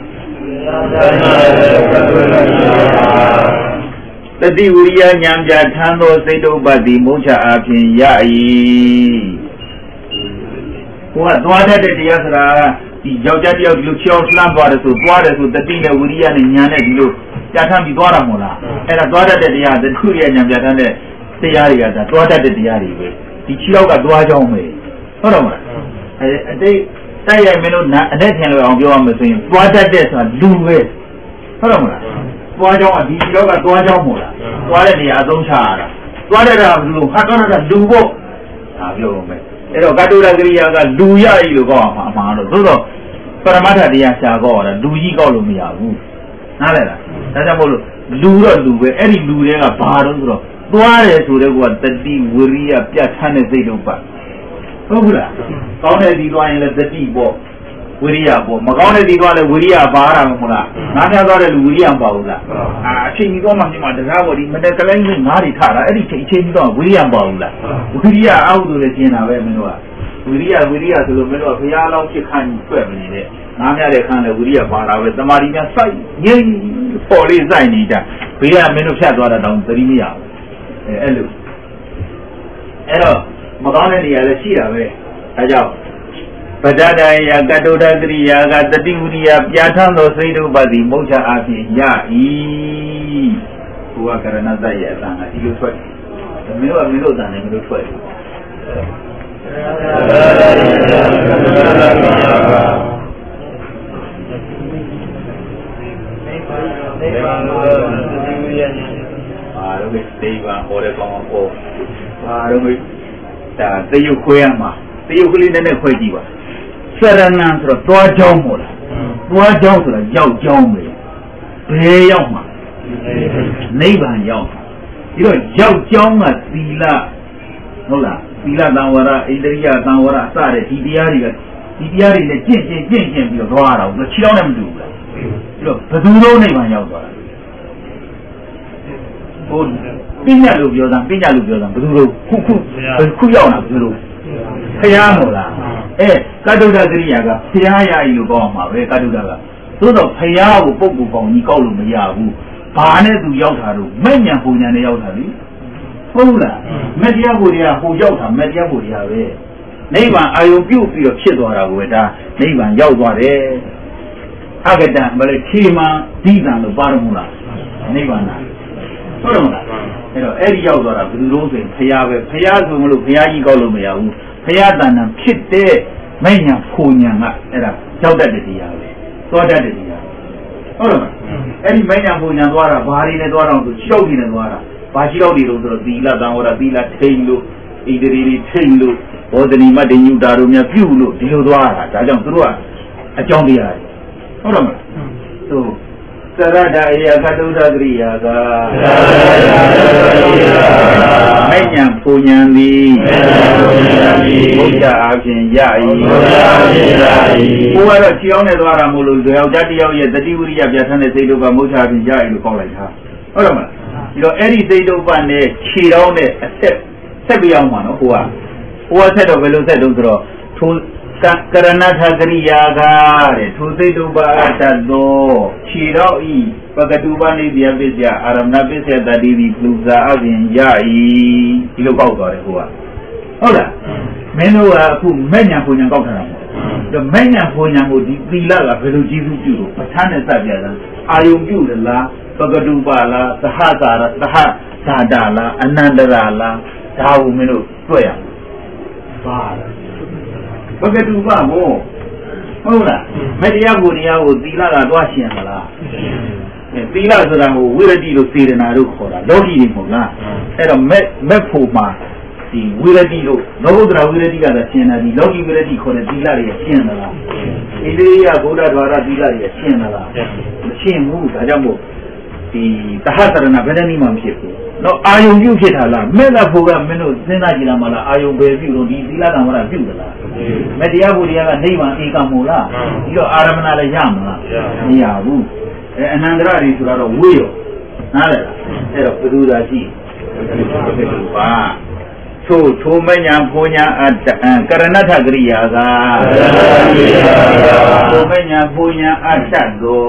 တတိဝိရိယဉာဏ်ပြထမ်းသောစိတ်တုပ္ပတိမုချအပြင်ရ၏ဟိုကသွားတတ်တဲ့တရားဆိုတာဒီယောက်ျားတယောက်ဒီလိုချောင်းလှမ်းသွားတယ်ဆိုသွားတယ်ဆိုတတိနဲ့ဝိရိယနဲ့ဉာဏ်နဲ့ဒီလိုပြထမ်းပြီးသွားတာမဟုတ်လားအဲ့ဒါသွားတတ်တဲ့တရားတတိဝိရိယဉာဏ်ပြထမ်းတဲ့တရားတွေကဒါသွားတတ်တဲ့တရားတွေပဲဒီခြေောက်ကသွားကြောင်းပဲဟုတ်တော့မလားအတိတ်တိုက်ရိုက်မင်းတို့အနေထင်လို့အောင်ပြောရမယ်ဆိုရင်သွားတတ်တဲ့ဆိုတာလူပဲဟုတ်တော့မလားသွားကြောင်းကဒီခြေောက်ကသွားကြောင်းမဟုတ်လားသွားတဲ့နေရာအသုံးချရတာသွားတဲ့တာဘယ်လိုဟာတော့တာလူဖို့ဒါပြောရမယ်အဲ့တော့ကတုဒ္ဒကရိယာကလူရည်လို့ကောက်အောင်အမှားတော့သို့တော့ပရမတ္ထတရားရှာကောက်ရတာလူကြီးကောက်လို့မရဘူးနားလည်လားဒါကြောင့်မို့လို့လူတော့လူပဲအဲ့ဒီလူတွေကဘာတော့ဆိုတော့သွားတယ်ဆိုတဲ့ကောတတိဝိရိယပြတ်ထမ်းတဲ့စိတ်တော့ပါဟုတ်ဘူးလားကောင်းတဲ့ဒီသွားရင်လည်းတတိပေါ့ဝိရိယပေါ့မကောင်းတဲ့ဒီသွားလည်းဝိရိယပါရမှာမဟုတ်လားငါးပြသွားတဲ့လူဝိရိယပါဘူးလားအချိန်ကြီးတော့မှမြင်မှာတရားပေါ်ဒီမတဲ့ကလေးကြီးငါးတွေထတာအဲ့ဒီချိန်ကြီးတော့ဝိရိယပါဘူးလားဝိရိယအောက်ဆိုလည်းကျင်တာပဲမင်းတို့ကဝိရိယဆိုလို့မင်းတို့ကဘုရားလောင်းဖြစ်ခိုင်းတွေ့မနေတဲ့ငါးမြတဲ့ခန်းလည်းဝိရိယပါတာပဲတမာရီများစိုက်ငိမ့်ပေါ်လေးစိုက်နေကြဘေးကမင်းတို့ဖြတ်သွားတာတောင်သတိမရဘူးအဲ့လိုအဲ့တော့မကောင်းတဲ့နေရာလည်းရှိတာပဲဒါကြောင့်ပဒဒယကတုဒ္ဒကရိယာကတတိဝိရိယပြဋ္ဌာန်းသောစိတ်တုပ္ပတိမုချအပြင်ရ၏ဘုရားကရဏသရဲ့အတန်ကဒီလိုထွက်တယ်မင်းတို့အတန်နဲ့မင်းတို့ထွက်တယ်အားလုံးဒီဗံဟောတဲ့ကောင်ကိုအားလုံးဒါတယုတ်ခွဲရမှာတယုတ်ကလေးနဲ့ခွဲကြည့်ပါစရဏံဆိုတော့သွားကြောင်းမို့လားသွားကြောင်းဆိုတော့ရောက်ကြောင်းပဲဘယ်ရောက်မှာနိဗ္ဗာန်ရောက်ပြီးတော့ရောက်ကြောင်းကသီလဟုတ်လားသီလသံဝရဣန္ဒြိယသံဝရစတဲ့ဒီတရားတွေနဲ့ကျင့်ပြီးတော့သွားတာကိုခြေထောက်နဲ့မတူဘူးလားပြီးတော့ဘယ်သူတော့နိဗ္ဗာန်ရောက်သွားတာဟိုပညာလို့ပြောတာဘယ်သူလို့ခုရောက်လာဘယ်သူလို့ဖျားမို့လားကတုဒ္ဒကရိယာကဖျားရည်လို့ပြောမှာပဲကတုဒ္ဒကသို့တော့ဖျားကိုပုဂ္ဂိုလ်ပေါင်းကြီးကောက်လို့မရဘူးဘာနဲ့သူရောက်တာတော့မဲ့ညာပုံညာနဲ့ရောက်တာလေဟုတ်လားမတရားကိုတွေကဟိုရောက်တာမတရားကိုတွေကပဲနိဗ္ဗာန်အာယုံပြုတ်ပြီးတော့ဖြစ်သွားတာကိုပဲဒါနိဗ္ဗာန်ရောက်သွားတယ်အဂတံမလဲခြေမှဒိသံလို့ပါရမို့လားနိဗ္ဗာန်ဟုတ်တယ်မလားအဲ့တော့အဲ့ဒီရောက်သွားတာဘယ်သူလို့ဆိုရင်ဖျားပဲဖျားဆိုမလို့ဖျားကြီးကောက်လို့မရဘူးဖျားတန်တန်ဖြစ်တဲ့မဲ့ညာဖူညာကအဲ့ဒါရောက်တတ်တဲ့တရားပဲသွားတတ်တဲ့တရားဟုတ်တယ်မလားအဲ့ဒီမဲ့ညာဖူညာသွားတာဘာတွေနဲ့သွားတော့ဆိုရှောက်တွေနဲ့သွားတာဘာရှောက်တွေလို့ဆိုတော့သီလသံဝရသီလထိန်လို့ဣန္ဒြေတွေထိန်လို့ဘောဓနီမတ္တညုတာတို့များပြုလို့ဒီလိုသွားတာဒါကြောင့်သူတို့ကအကြောင်းတရားတွေဟုတ်တယ်မလားသူသရဒအယကတုဒ္ဒကရိယာကမဉ္ဇဉ်ပူဉ္ဇဉ်သည်ဘုရားအပြင်ရ၏ဘုရားကတော့ခြေအောင်နဲ့သွားတာမို့လို့ယောက်ျားတစ်ယောက်ရဲ့တတိဝိရိယပြဋ္ဌာန်းတဲ့စိတ်တို့ကမုချအပြင်ရ၏လို့ကောက်လိုက်တာဟုတ်တယ်မလားဒီတော့အဲ့ဒီစိတ်တို့ပတ်နဲ့ခြေတော်နဲ့အဆက်ပြအောင်ပါနော်ဟိုကဆက်တော့ဘယ်လိုဆက်လို့ဆိုတော့ထိုကရဏထကရိယာကတဲ့ထိုစိတ်တုပ္ပါအတ္တသောခြေတော်ဤပကတုပနိဗျာပစ္စယအာရမဏပစ္စယတတိတိလူစားအပြင်ရ၏ဒီလိုကောက်သွားတယ်ဟိုကဟုတ်လားမင်းတို့ကအခုမဲ့ညာပူညာကောက်ထားတာမဟုတ်ဘူးမဲ့ညာပူညာကိုဒီသီလကဘယ်လိုကျေးဇူးပြုလို့ပဋ္ဌာန်းနဲ့စပ်ပြတာအာယုံပြုတယ်လားပကတုပလားသဟသာရသဟသာဒလားအနန္တရာလားဒါကိုမင်းတို့တွေ့ရပါပကတုပမို့ဟုတ်လားမတရားကိုတရားကိုသီလကတွားရှင်မလားသီလဆိုတာကိုဝိရတိလို့စေတနာလို့ခေါ်တာလောကီတွေမဟုတ်လားအဲ့တော့မက်ဖို့မှာဒီဝိရတိလို့လောကုတ္တရာဝိရတိကသာရှင်းတာဒီလောကီဝိရတိခေါ်တဲ့သီလတွေရှင်းသလားဣတိယဘုရားဓဝရသီလတွေရှင်းသလားမရှင်းဘူးဒါကြောင့်မို့ဒီသဟသရဏဘယ်နှနည်းမှမဖြစ်ဘူးတော့အာယုံပြုဖြစ်တာလားမဲ့ကဖို့ကမင်းတို့စဉ်းစားကြည့်လာမလားအာယုံပဲပြုလို့ဒီသီလကံဝရပြုသလားမတရားဖို့တရားကနိဗ္ဗာန်ဧကံမို့လားပြီးတော့အာရမဏလည်းရမလားမရဘူးအနန္တရတွေဆိုတော့ဝေးရောနားလည်လားအဲ့တော့ဘုသူသာရှိပါထိုမညာဘုံညာအတ္တကရဏထကရိယာကထိုမညာဘုံညာအတ္တသော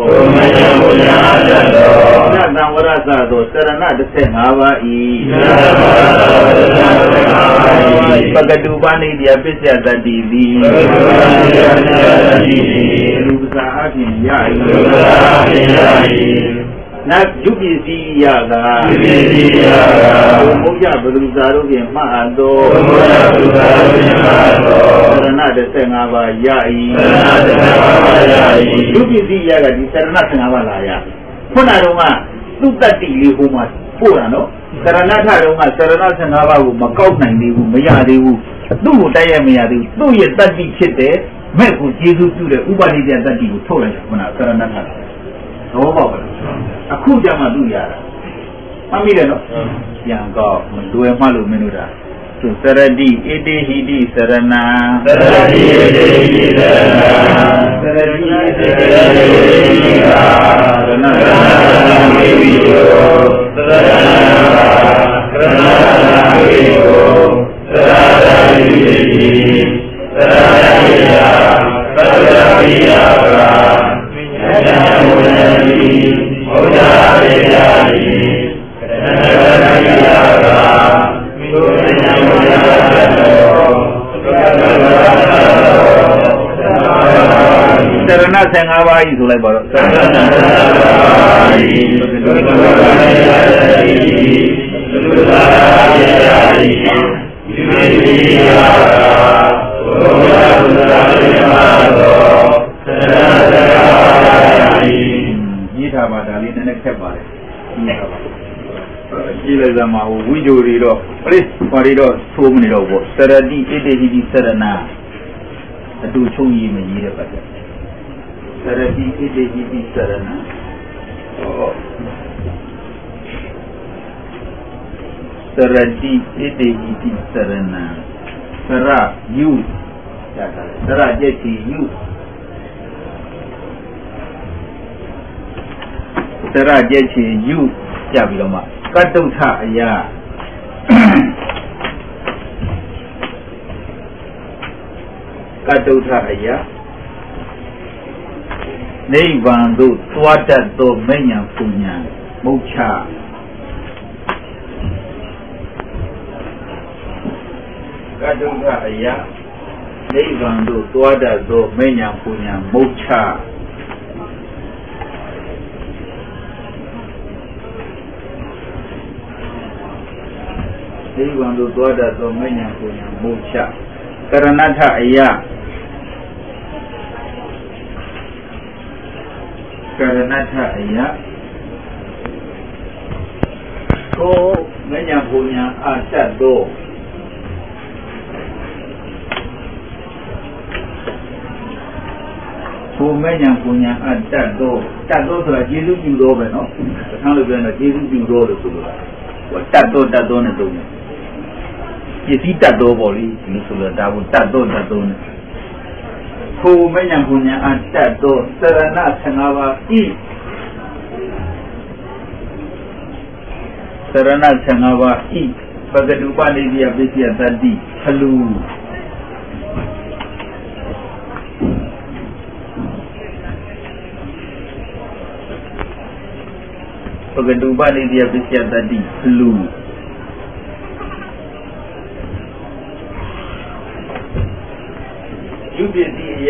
သတ္တဝရသသောစရဏ15ပါးဤပကတုပနိတိယပစ္စယတတိတိလူပစာအပြင်ရ၏နတ်ယုပ္ပစီယကဘုရားဘုလူသာတို့ဖြင့်မှတ်အပ်သောသရဏ15ပါးရ၏ယုပ္ပစီယကဒီသရဏ15ပါးလာရခုနကတော့ကသူတတ္တိလေးဟိုမှာပို့တာနော်သရဏထတော့ကသရဏ15ပါးကိုမကောက်နိုင်သေးဘူးမရသေးဘူးသူ့ကိုတိုက်ရမရသေးဘူးသူ့ရဲ့တတ္တိဖြစ်တဲ့မဲ့ကိုကျေစုပြုတဲ့ဥပနိဒေတတ္တိကိုထုတ်လိုက်တာခုနသရဏထတော့ပေါ့ဗျာအခုကြမှာသူ့ရတာမှတ်မိတယ်နော်ပြန်ကောက်မလွယ်မှလို့မင်းတို့ဒါသူစရတိဣတိဟိတိစရဏစရတိဣတိဟိတိစရဏစရတိဣတိဟိတိစရဏဝိဝိယောစရဏကရဏဝိယောစရဏဝိတိစရဏယသရဏဝိယာကဘုရားရေယာယိသရဏယကသုတညဝရတောသရဏ15ပါးဤဆိုလိုက်ပါတော့သရဏ15ပါးဤသုတညဝရတောသုတရေယာယိဒီမေတိယာဘုရားဘုရားရေမာသောသရဏထားပါဒါလေးနည်းနည်းခက်ပါတယ်ကြည့်လိုက်စမ်းပါဝိဂျိုတွေတော့ဟိပါတွေတော့သိုးမနေတော့ဘူးစရတိဣတိဟိတိစရဏအတူချုံကြီးမကြီးတဲ့ပတ်သက်စရတိဣတိဟိတိစရဏစရတိဣတိဟိတိစရဏစရယုစရကျက်ချီယုစရကျက်ချီယုကြပြီးတော့မှကတ္တုထအရာကတ္တုထအရာနိဗ္ဗာန်သို့သွားတတ်သောမဉ္ဇဉ်ပူညာမုတ်ချကတ္တုထအရာနိဗ္ဗာန်သို့သွားတတ်သောမဉ္ဇဉ်ပူညာမုတ်ချနိဗ္ဗာန်သို့သွားတတ်သောမဉ္ဇဉ်ပူညာမုတ်ချကရဏထအရာကရဏထအရာကိုမဉ္ဇဉ်ပူညာအတတ်သောကိုမဉ္ဇဉ်ပူညာအတတ်သောတတ်သောဆိုတာကျေစုပြုသောပဲနော်သံလို့ပြောရင်ကျေစုပြုသောလို့ဆိုလိုတာဟိုတတ်သောနဲ့သုံးတယ်ပစ္စည်းတတ်တော်ပေါ့လေဒီလိုဆိုတော့ဒါကိုတတ်တော်နဲ့ခိုမဉ္ဇဉ်ပူညာအတတ်တော်သရဏ15ပါးဤသရဏ15ပါးဤပကတုပနိတိယပစ္စယတတ္တိခလူပကတုပနိတိယပစ္စယတတ္တိခလူယုပ္ပတိယ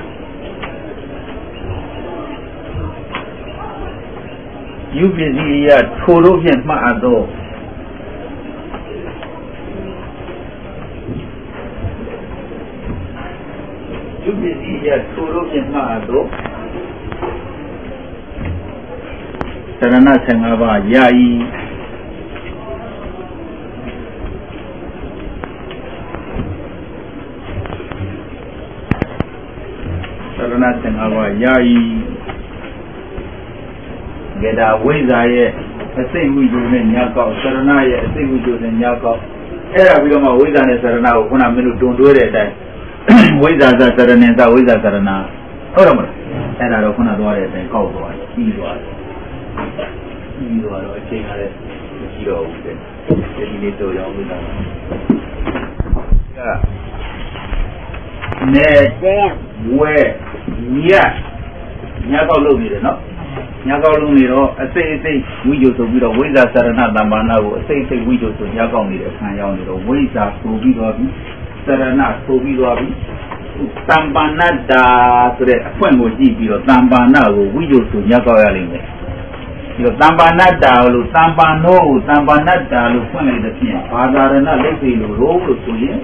ယုပ္ပတိယထိုတို့ဖြင့်မှတ်အပ်သောယုပ္ပတိယထိုတို့ဖြင့်မှတ်အပ်သော Sarana Sangava Yai Sarana Sangava Yai Get away there, a thing we do in Yako, Sarana, a thing we do in Yako. Here we go with an Sarana, when I'm going to do it. With us, Sarana, with us, Sarana. Hold on. And I don't want to do it and call for it. You are a king of it. You need to go with us. Net, where, yes, Yako look it, no? Yako Lumiro, I say, we used to be the with us, Sarana, Damana, say, we used to Yako, and with us to be Sarana, to be Tambanada, when was he? Tambana, we used to Yako. Your Tambanada, Tambano, Tambanada, when the king, Father and I live in the road to him.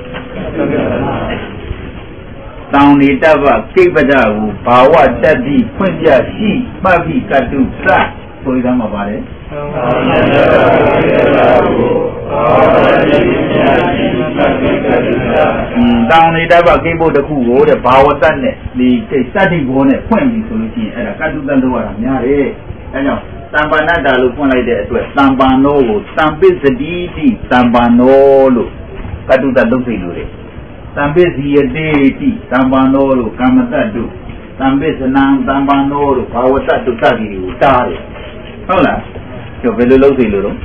Down the Dava, Kibada, Bawa, Daddy, Punja, she, Babi, Katu, Flat, for example, about it. Down the Dava, Cable, the Kugo, the Bawa, the static bone, pointing solution, and a Katu Dandua, Yare, and Tambanada, look one like that, Tambanolo, Tampis the deity, Tambanolo, Katu Dandu. Tambis here deity, Tambanoro, Kamatadu, Tambis Nam Tambanoro, Pawata to Tagi, Tari. Hola, your fellow Ziluro.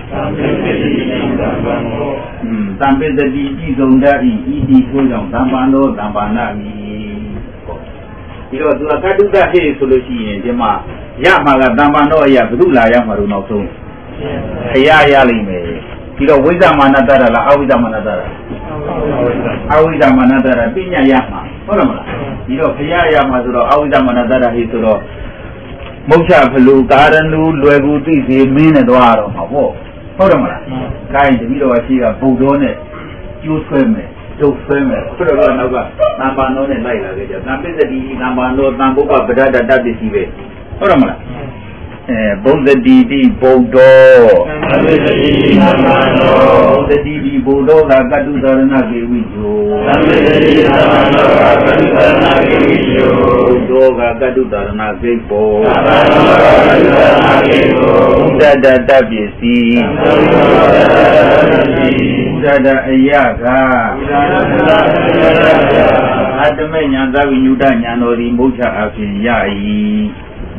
Tambis the deity on that, eating food on Tambano, Tambanami. You know, to a Katuka Hay solution, Jema, Yamaga, Tambano, Yabula, Yamaruno. Ayalime. You know, with a manadara, Awida Manadara. Awida Manadara, Pinya Yama. You know, Pia Yamaduro, Awida Manadara, Hituro. Mocha Pelu, Garanu, Luegu, the Minadwaro, Mavo. Horomara. Kind of Miro, I see a Budone, you swim it, you swim it. Nambano and Laila, Nambano, Namboka, Bedada, that is it. Horomara. Both the DD Bodo, the DD Bodo, Gadu Darana gave with you. Gadu Darana gave for Dada WC, Dada Ayaga, Adamanya, Yudan, or the Mocha Afin Yai.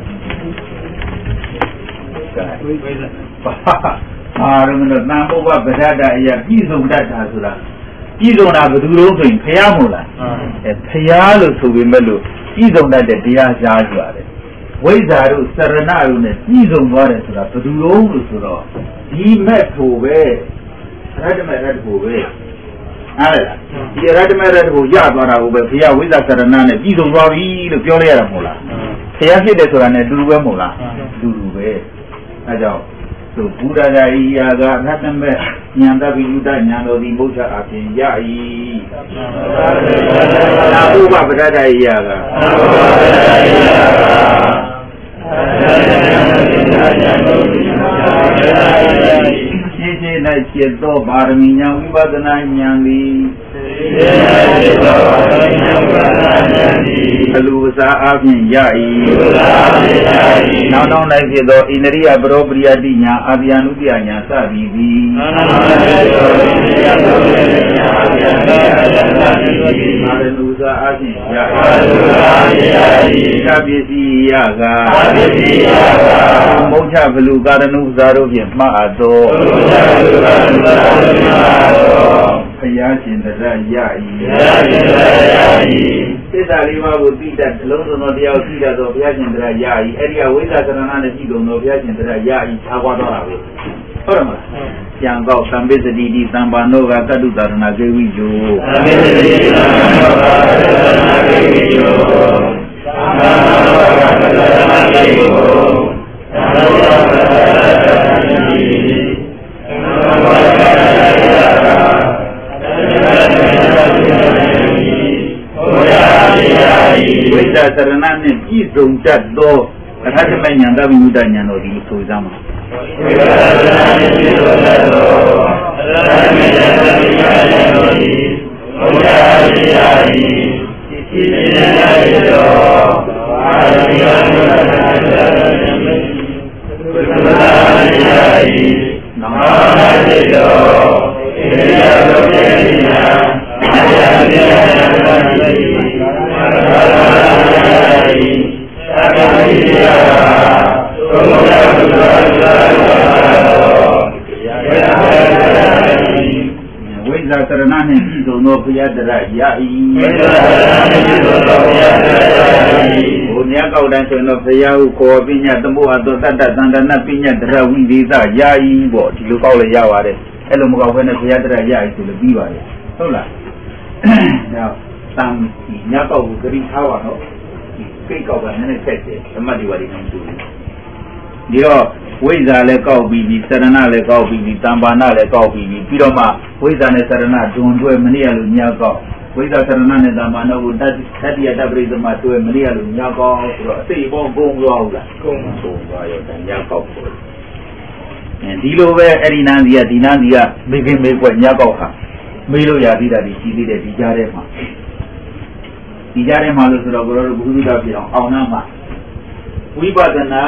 Namboba Bedada, Pizo Data, Pizo Nabuduro in Payamula, and Payalo to Wimelu, Pizo Nada Diazazua, Wazaru, Serenaro, Pizo Varesura, Peduro, he met Hove, Radimet Hove. He Radimet Yabara over Pia with a Serenana, Pizo Ravi, the Piola Mola. Payaki de Sorana, Duruemola, Durue. So Buddha Yaga, Natambe, Yanda Viuda, Yano, the Mocha Akin Yai. Nabuba Brada Yaga. Nato Barminya, we were the Nanyandi. Alusa Abin Yai. Now, known as the Ineria Brobria Dina, Avianudiana, Sabi. Alusa Abin Yai. Yaga. Mocha Velu Garanu Zarovian Maado. Payashin the Yai. Riva would be that London or the Alcida of Yajindra Yai, area with us and another Higo of Yajindra Yai, Awadora. Horama. Young Bob, some visit Didi, Sambano, Kaduta, and I gave you. Saranane, Izum Jado, ထာသမဉ္ဇဏ်သဗ္ဗညုတဉာဏ်တော်ဒီဆိုကြမှာသရဏနဲ့ပြည်စုံသောဘုရားတရားရ၏ဘုရားကောက်တန်းဆိုတော့ဘုရားဟုခေါ်ပညာသမုဟသောတတ္တသန္တနာပညာတရားဝိသေသရ၏ပေါ့ဒီလိုကောက်လည်းရပါတယ်အဲ့လိုမကောက်ဘဲနဲ့ဘုရားတရားရ၏ဆိုလို့ပြီးပါတယ်ဟုတ်လားနောက်တန်ဒီညကောက်ကိုဂရိထားပါတော့ဒီကိတ်ကောက်ကနည်းနည်းဆက်တယ်ဓမ္မဒီဝါဒီနဲ့တူတယ်ဒီတော့ဝိဇ္ဇာလည်းကောက်ပြီးပြီသရဏလည်းကောက်ပြီးပြီတမ္ပါဏလည်းကောက်ပြီးပြီပြီးတော့မှဝိဇ္ဇာနဲ့သရဏဒွန်တွဲမနည်းရလို့ညကောက်ဝိဇ္ဇာသရဏနဲ့တမ္ပါဏကိုတတိယတပရိသမတွဲမနည်းရလို့ညကောက်ဆိုတော့အစိတ်ပေါင်းကုန်သွားဘူးလားကုန်သွားရောတညကောက်ပေါ့ဒီလိုပဲအဲ့ဒီနန်းစီကဒီနန်းစီကမေခင်မေကွက်ညကောက်ဟာမေးလို့ရသေးတာဒီရှိသေးတယ်ဒီကြားထဲမှာလို့ဆိုတော့ဘုရားတို့ဘုသူတပြအောင်အောင်နာမှာဝိပဿနာ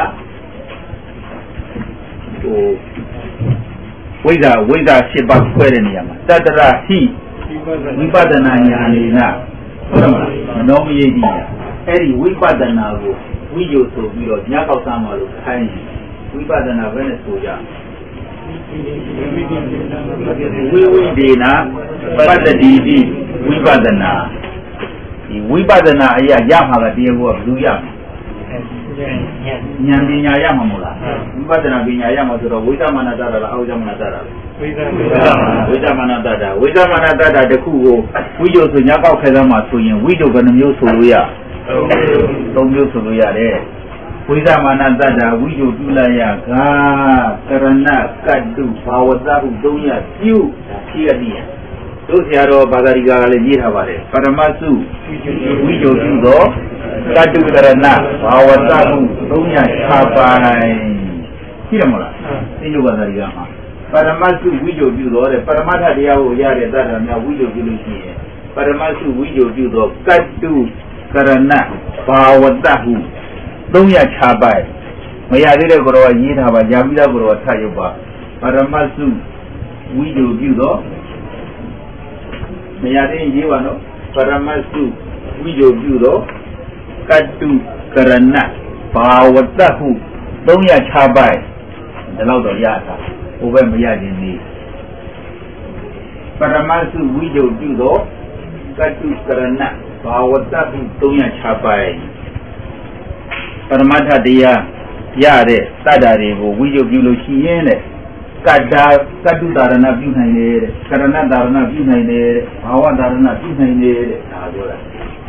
ဝိဇ္ဇာ7ပါးခွဲတဲ့နေရာမှာတတ္တရဟိဝိပဿနာဉာဏ်လေးနာဟုတ်တယ်မလားမနောမယိတိအဲ့ဒီဝိပဿနာကိုဝိယုဆိုပြီးတော့ညကောက်သားမှာလို့ခိုင်းရင်ဝိပဿနာဘယ်နဲ့ဆိုကြဝိဝိဒေနာပတ္တိတိဝိပဿနာဒီဝိပဿနာအရာရမှာကတရားကိုဘယ်လိုရမလဲဉာဏ်ပညာရမှာမို့လားဝိပဿနာပညာရမှာဆိုတော့ဝိသမနာတ္တလားအောဇမနာတ္တလားဝိသမနာတ္တဝိသမနာတ္တတခုကိုဝိယုဆိုညပေါက်ခဲသမှာဆိုရင်ဝိတုဘယ်နှမျိုးဆိုလို့ရ၃မျိုးဆိုလို့ရတယ်ဝိသမနာတ္တဝိယုပြုလိုက်ရကကရဏကတ္တုဘာဝတဟု၃ရပြုရှိရသည်တို့ဆရာတော်ဘာသာရိကာကလည်းရေးထားပါတယ်ပရမစုဝိယုပြုသောတတ္တုကရဏဘာဝတဟု၃ရခြားပိုင်ရှိတယ်မဟုတ်လားသိယုဘာသာရိကာမှာပရမစုဝိယုပြုသောတဲ့ပရမတ္ထတရားကိုရတဲ့သတ္တများဝိယုပြုလို့ရှိရင်ပရမစုဝိယုပြုသောကတ္တုကရဏဘာဝတဟု၃ရခြားပိုင်မရသေးတဲ့ကိုယ်တော်ကရေးထားပါကြာပြီးတော့ကိုယ်တော်ထရုပ်ပါပရမစုဝိယုပြုသောမရသေးရေးပါနော်ပရမစုဝိယုပြုသောကတ္တုကရဏဘာဝတဟု၃ရခြားပိုင်ဒီလောက်တော့ရတာဟိုဘက်မရခြင်းနေပရမစုဝိယုပြုသောကတ္တုကရဏဘာဝတဟု၃ရခြားပိုင်ပရမတ္ထတရားရတဲ့တတ္တာတွေကိုဝိယုပြုလို့ရှိရင်တဲ့ကတ္တုဒါရဏပြုနိုင်တယ်တဲ့ကရဏဒါရဏပြုနိုင်တယ်တဲ့ဘာဝဒါရဏပြုနိုင်တယ်တဲ့ဒါပြောတာ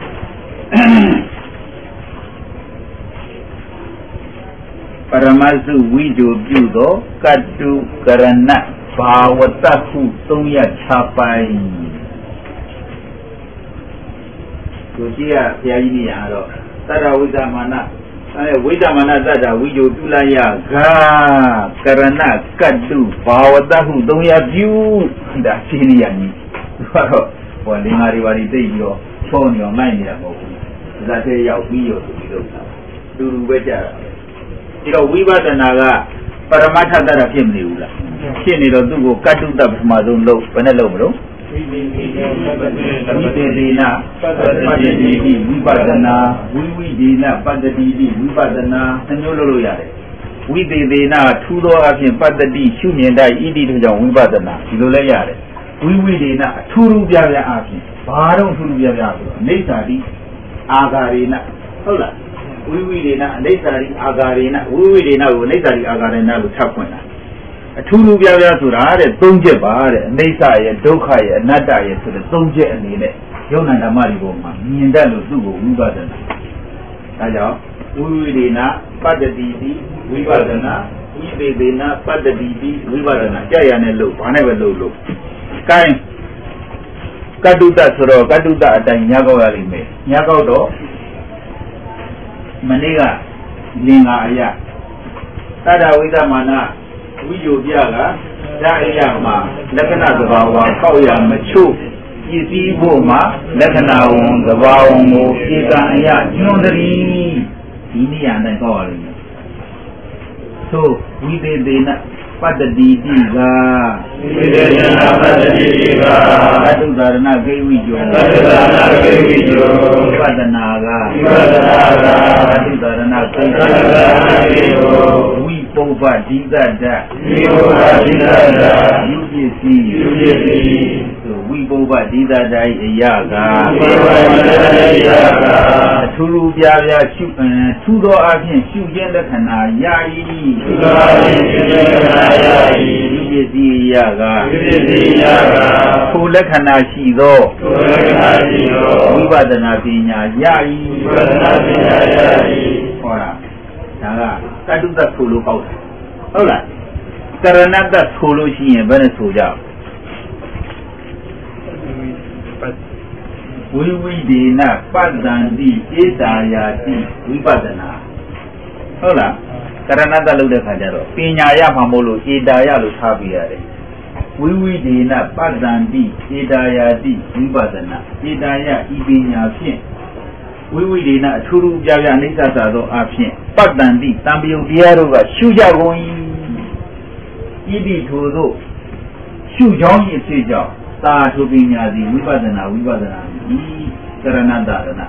ပရမစုဝိယုပြုသောကတ္တုကရဏဘာဝတဟု၃ရခြားပိုင်ကိုကြည့်ရဘုရားကြီးနေရတော့တတ္တဝိသမနာဝိသမနာတတ္တဝိယုပြုလိုက်ရကကရဏကတ္တုဘာဝတဟု၃ရပြုဒါရှင်းနေရကြီးဆိုတော့ဟိုလင်္ကာတွေပါတိသိပြီးတော့ချောနေအောင်နိုင်နေတာမဟုတ်ဘူးဒါတည်းရောက်ပြီးရောဆိုပြီးတော့တူတူပဲကြတာဒီတော့ဝိပဿနာကပရမတ္ထတ္တဖြစ်မနေဘူးလားဖြစ်နေတော့သူ့ကိုကတ္တုတ္တပထမဆုံးလုပ်ဘယ်နဲ့လုပ်မလို့ဝိသေသေနပတ္တိတိဝိပဿနာဝိဝိဒေနပတ္တိတိဝိပဿနာနှမျိုးလုပ်လို့ရတယ်ဝိသေသေနထူသောအဖြစ်ပတ္တိရှုမြင်တတ်ဣတိတို့ကြောင့်ဝိပဿနာဒီလိုလဲရတယ်ဝိဝိဒေနအထူးထူးပြပြအဖြစ်ဘာတော့ထူးထူးပြပြဆိုတော့အိဋ္ဌာတိအာဂါရေနဟုတ်လားဝိဝိဒေနအိဋ္ဌာတိအာဂါရေနဝိဝိဒေနကိုအိဋ္ဌာတိအာဂါရေနကိုထပ်ဖွင့်တာအထူးထူးပြပြဆိုတာတဲ့၃ချက်ပါတဲ့အိဋ္ဌရဲ့ဒုက္ခရဲ့အနတ္တရဲ့ဆိုတဲ့၃ချက်အနေနဲ့ယုံနာဓမ္မတွေပေါ်မှာမြင်တတ်လို့သူ့ကိုဝိပဿနာဒါကြောင့်ဝိဝိဒေနပတ္တိတိဝိပဿနာဝိသေသေနပတ္တိတိဝိပဿနာကြာရနဲ့လို့ဘာနဲ့ပဲလို့ကိုင်းကတ္တုတ္တဆိုတော့ကတ္တုတ္တအတိုင်းညကောက်ရလိမ့်မယ်ညကောက်တော့မနေ့က linga aya tada wida mana wiyo biya ga da iya ma lakana gabawa kauya macho isi boma lakana won gabawo mo eka aya nyondari ini yana kawari so widedena padadidiga Adu dharana gevijo Padanaga Adu dharana gevijo Wipoba digada UPC Wipoba digada yaga Turu biya Turo afin shujen lakana yayi UPC yaga Tulakana shido Vipasana pinya yayi Ora Naga Katuta solo kauta Hola Karanata solo shiye bane soja Vividena Padandi Edayati Vipasana Hola Karanata lo dekha jaro pinya ya mamolo edaya lo thabi yare Vividena Padandi Edayati Vipasana Edaya ibinya phien Vividena Thuru Jaya Nisasa do aphien Padandi Tambiyo Diaro ga shu ja gon yi Idi thodo shu jaung yi phit jaung ta thu pinya di Vipasana yi Karanata dana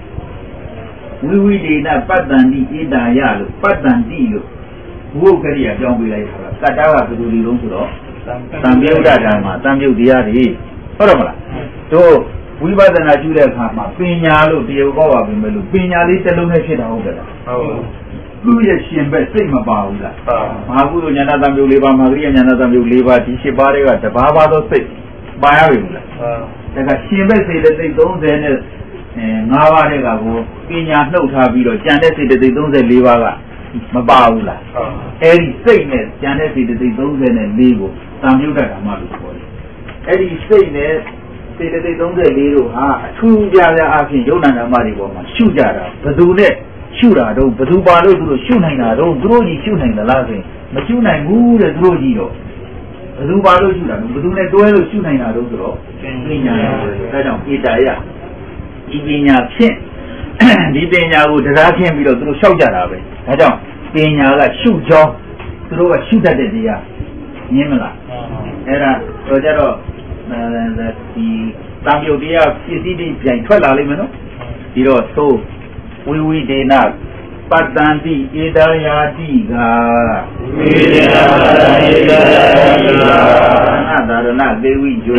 Vividena Padandi Edaya lo Padandi lo Wo kariya jaung pi lai tha Katawa badu li long so do Tambiyo Dharma Tambiyo Diyari Hoda mala to Vipasana chu de kha ma pinya lo tiyo kaw ba bin me lo pinya li telong ne phit taဟုတ်တယ်သူ့ရဲ့ရှင်ဘက်စိတ်မပါဘူးလားမဟာကုသိုလ်ဉာဏ်သံယုတ်၄ပါးမဟာကရိယာဉာဏ်သံယုတ်၄ပါးဒီ၈ပါးတွေကတပါးပါသောစိတ်ပါရပြီလားဒါကရှင်ဘက်စိတ်တဲ့စိတ်30နဲ့5ပါးတွေကကိုပညာနှုတ်ထားပြီးတော့ကျန်တဲ့စိတ်တဲ့စိတ်34ပါးကမပါဘူးလားအဲ့ဒီစိတ်နဲ့ကျန်တဲ့စိတ်တဲ့စိတ်34ကိုသံယုတ်ဓမ္မလို့ခေါ်တယ်အဲ့ဒီစိတ်နဲ့စိတ်တဲ့စိတ်34တို့ဟာအထူးပြားပြားအဖြစ်ယုံနာဓမ္မတွေပေါ်မှာရှုကြတာဘယ်သူနဲ့ရှုတာတော့ဘယ်သူပါလို့သူတို့ရှုနိုင်တာတော့သူတို့ကြီးရှုနိုင်သလားဆိုရင်မရှုနိုင်ဘူးတဲ့သူတို့ကြီးတော့ဘယ်သူပါလို့ရှုတာဘယ်သူနဲ့တွဲလို့ရှုနိုင်တာတော့ဆိုတော့ပညာရဒါကြောင့်ဧတယဒီပညာဖြင့်ဒီပညာကိုတရားခင်းပြီးတော့သူတို့လျှောက်ကြတာပဲဒါကြောင့်ပညာကရှုကြောင်းသူတို့ကရှုတတ်တဲ့တရားမြင်မလားအဲ့ဒါတော့ကြတော့ဒီတံပြုတ်တရားပစ္စည်းတွေပြန်ထွက်လာလိမ့်မယ်နော်ဒီတော့သို့Vividena Padandi Edayati ga Vividena Edayati ga Dharana Gevijo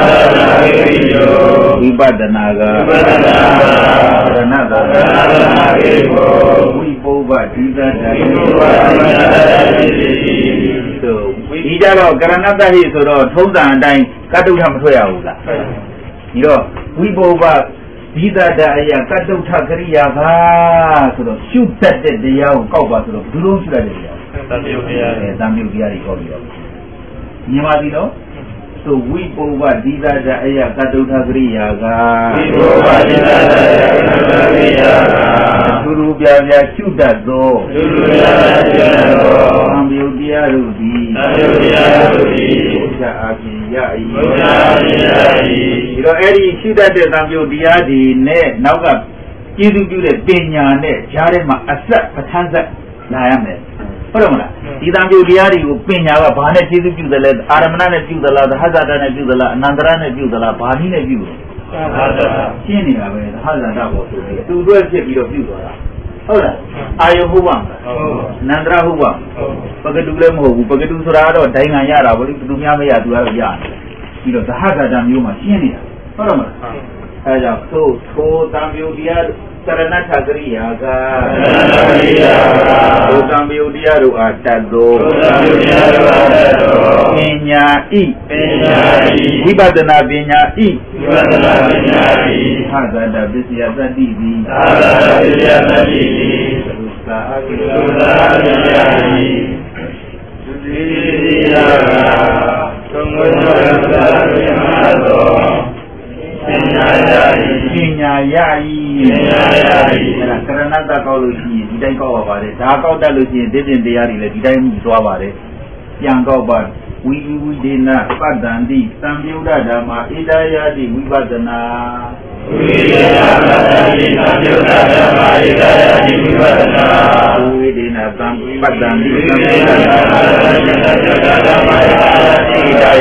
Vipasana ga Dharana Gevijo Vipoba Digada Soဒီကြတော့ကရဏတ္တဟိဆိုတော့ထုံးစံအတိုင်းကတ္တုထမထွက်ရဘူးလားဒီတော့ဝိပုဗ္ဗဒီတတအယကတ္တုထကရိယာပါဆိုတော့ရှုတတ်တဲ့တရားကိုကောက်ပါဆိုတော့ဘယ်လိုရှုတတ်တဲ့တရားသံယုတ်တရားသံယုတ်တရားကိုကောက်ပြီးတော့မြင်ပါသည်နော်ဆိုဝိပုဗ္ဗဒီတတအယကတ္တုထကရိယာကဝိပုဗ္ဗဒီတတအယကတ္တုထကရိယာကသူလူပြပြရှုတတ်သောသူလူပြပြရှုတတ်သောသံယုတ်တရားတို့သည်သံယုတ်တရားတို့သည်ဘုရားအပြင်ရ၏ဘုရားအပြင်ရ၏ဒီတော့အဲ့ဒီရှုတတ်တဲ့သံယုတ်တရားဒီနဲ့နောက်ကကျေးဇူးပြုတဲ့ပညာနဲ့ကြားထဲမှာအဆက်ပဋ္ဌာန်းဆက်လာရမယ်ဟုတ်တယ်မလားဒီသံယုတ်တရားတွေကိုပညာကဘာနဲ့ကျေးဇူးပြုတယ်လဲအာရမဏနဲ့ပြုသလားသဟဇာတနဲ့ပြုသလားအနန္တရနဲ့ပြုသလားဘာနည်းနဲ့ပြုလဲရှင်းနေတာပဲသဟဇာတပေါ်ဆိုပြီးသူတို့ဖြစ်ပြီးတော့ပြုသွားတာဟုတ်လားအာယုဟုတ်ပါမလားနန္တရဟုတ်ပါပကတုလည်းမဟုတ်ဘူးပကတုဆိုတာတော့ဒိုင်ငံရတာဗောလေဘယ်သူများမရသူကတော့ရတယ်ပြီးတော့သဟဇာတမျိုးမှာရှင်းနေတာဟုတ်တယ်မလားအဲကြောင့်သို့သံယုတ်တရားကရဏထကရိယာကဒုသံယုတ်တရားတို့အားတတ်သောပညာဤဝိပဿနာပညာဤဟာဇာတပစ္စယသတ္တိသည်သုသာအကိသုသာပညာဤသုတိယာကသုံးဝတ္တသာပညာသောပညာယဤအဲ့ဒါကရဏတ္တကောက်လို့ရှိရင်ဒီတိုင်းကောက်ရပါတယ်ဒါကောက်တတ်လို့ရှိရင်ဒီပြင်တရားတွေလည်းဒီတိုင်းမှုသွားပါတယ်ပြန်ကောက်ပါဝိဒေနပတ္တန္တိသံယုဒ္ဓဓမ္မာဣဒာယတိဝိပဿနာဝိဒေနပတ္တန္တိသံယုဒ္ဓဓမ္မာဣဒာယတိဝိပဿနာဝိဒေနသံပတ္တန္တိသံယုဒ္ဓဓမ္မာဣဒာယ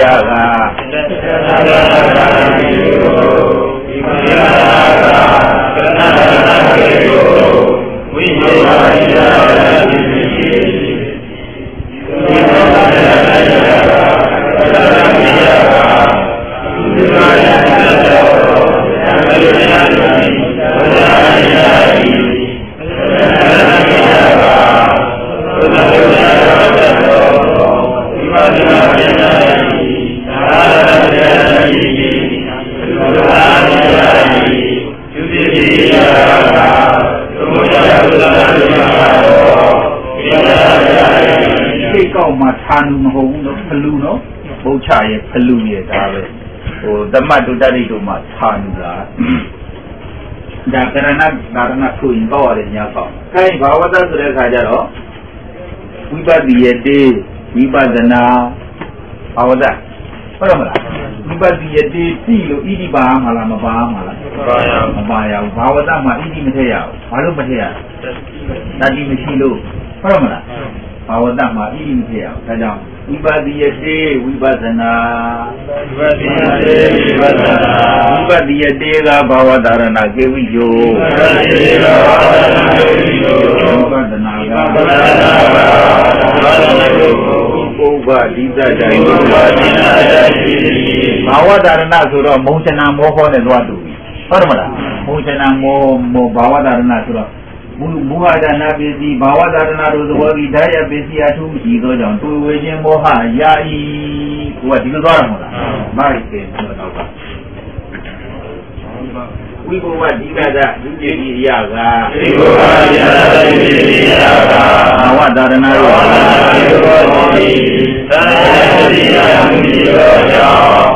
ဖလူရဲ့ဒါပဲဟိုသမတ်တုတ္တိတို့မှာဌာနူလားဒါကရဏဒါရဏဆိုရင်တော့ရတယ်ညာပေါ့ခိုင်းဘာဝတ္တဆိုတဲ့အခါကျတော့ဝိပဿနာတေဝိပဿနာဘာဝတ္တဟုတ်မလားဝိပဿနာတေတိလို့ဣတိပါမှာလားမပါမှာလားမပါရဘူးဘာဝတ္တမှာဣတိမထည့်ရဘူးဘာလို့မထည့်ရတတိမရှိလို့ဟုတ်မလားဘာဝတ္တမှာဣတိမထည့်ရဘူးဒါကြောင့်ဝိပဿနာတေဝိပဿနာဝိပဿနာတေဝိပဿနာဝိပဿနာတေကဘာဝတာရဏကေဝိယောဝိပဿနာတေကဘာဝတာရဏကေဝိယောဝိပဿနာကဘာဝတာရဏဥပ္ပါဒိတတံဥပ္ပါဒိတတံဘာဝတာရဏဆိုတော့မုံချနာမောဟောနဲ့သွားတူပြီဟုတ်မလားမုံချနာမောဘာဝတာရဏဆိုတော့မူဟာဒနာပစ္စည်းဘာဝတာရဏတို့သဘောပြီးဓာယပစ္စည်းအထုမရှိသောကြောင့်တွေ့ဝေခြင်းမောဟယာဤကိုကဒီလိုသွားရမှာလားမိုက်တယ်ဆိုတော့ဝိဘဝဒီကဒဒုတိယရကဝိဘဝဒီကဒဒုတိယရကဘာဝတာရဏတို့သဘောပြီးဓာယပစ္စည်းအထုမရှိသောကြောင့်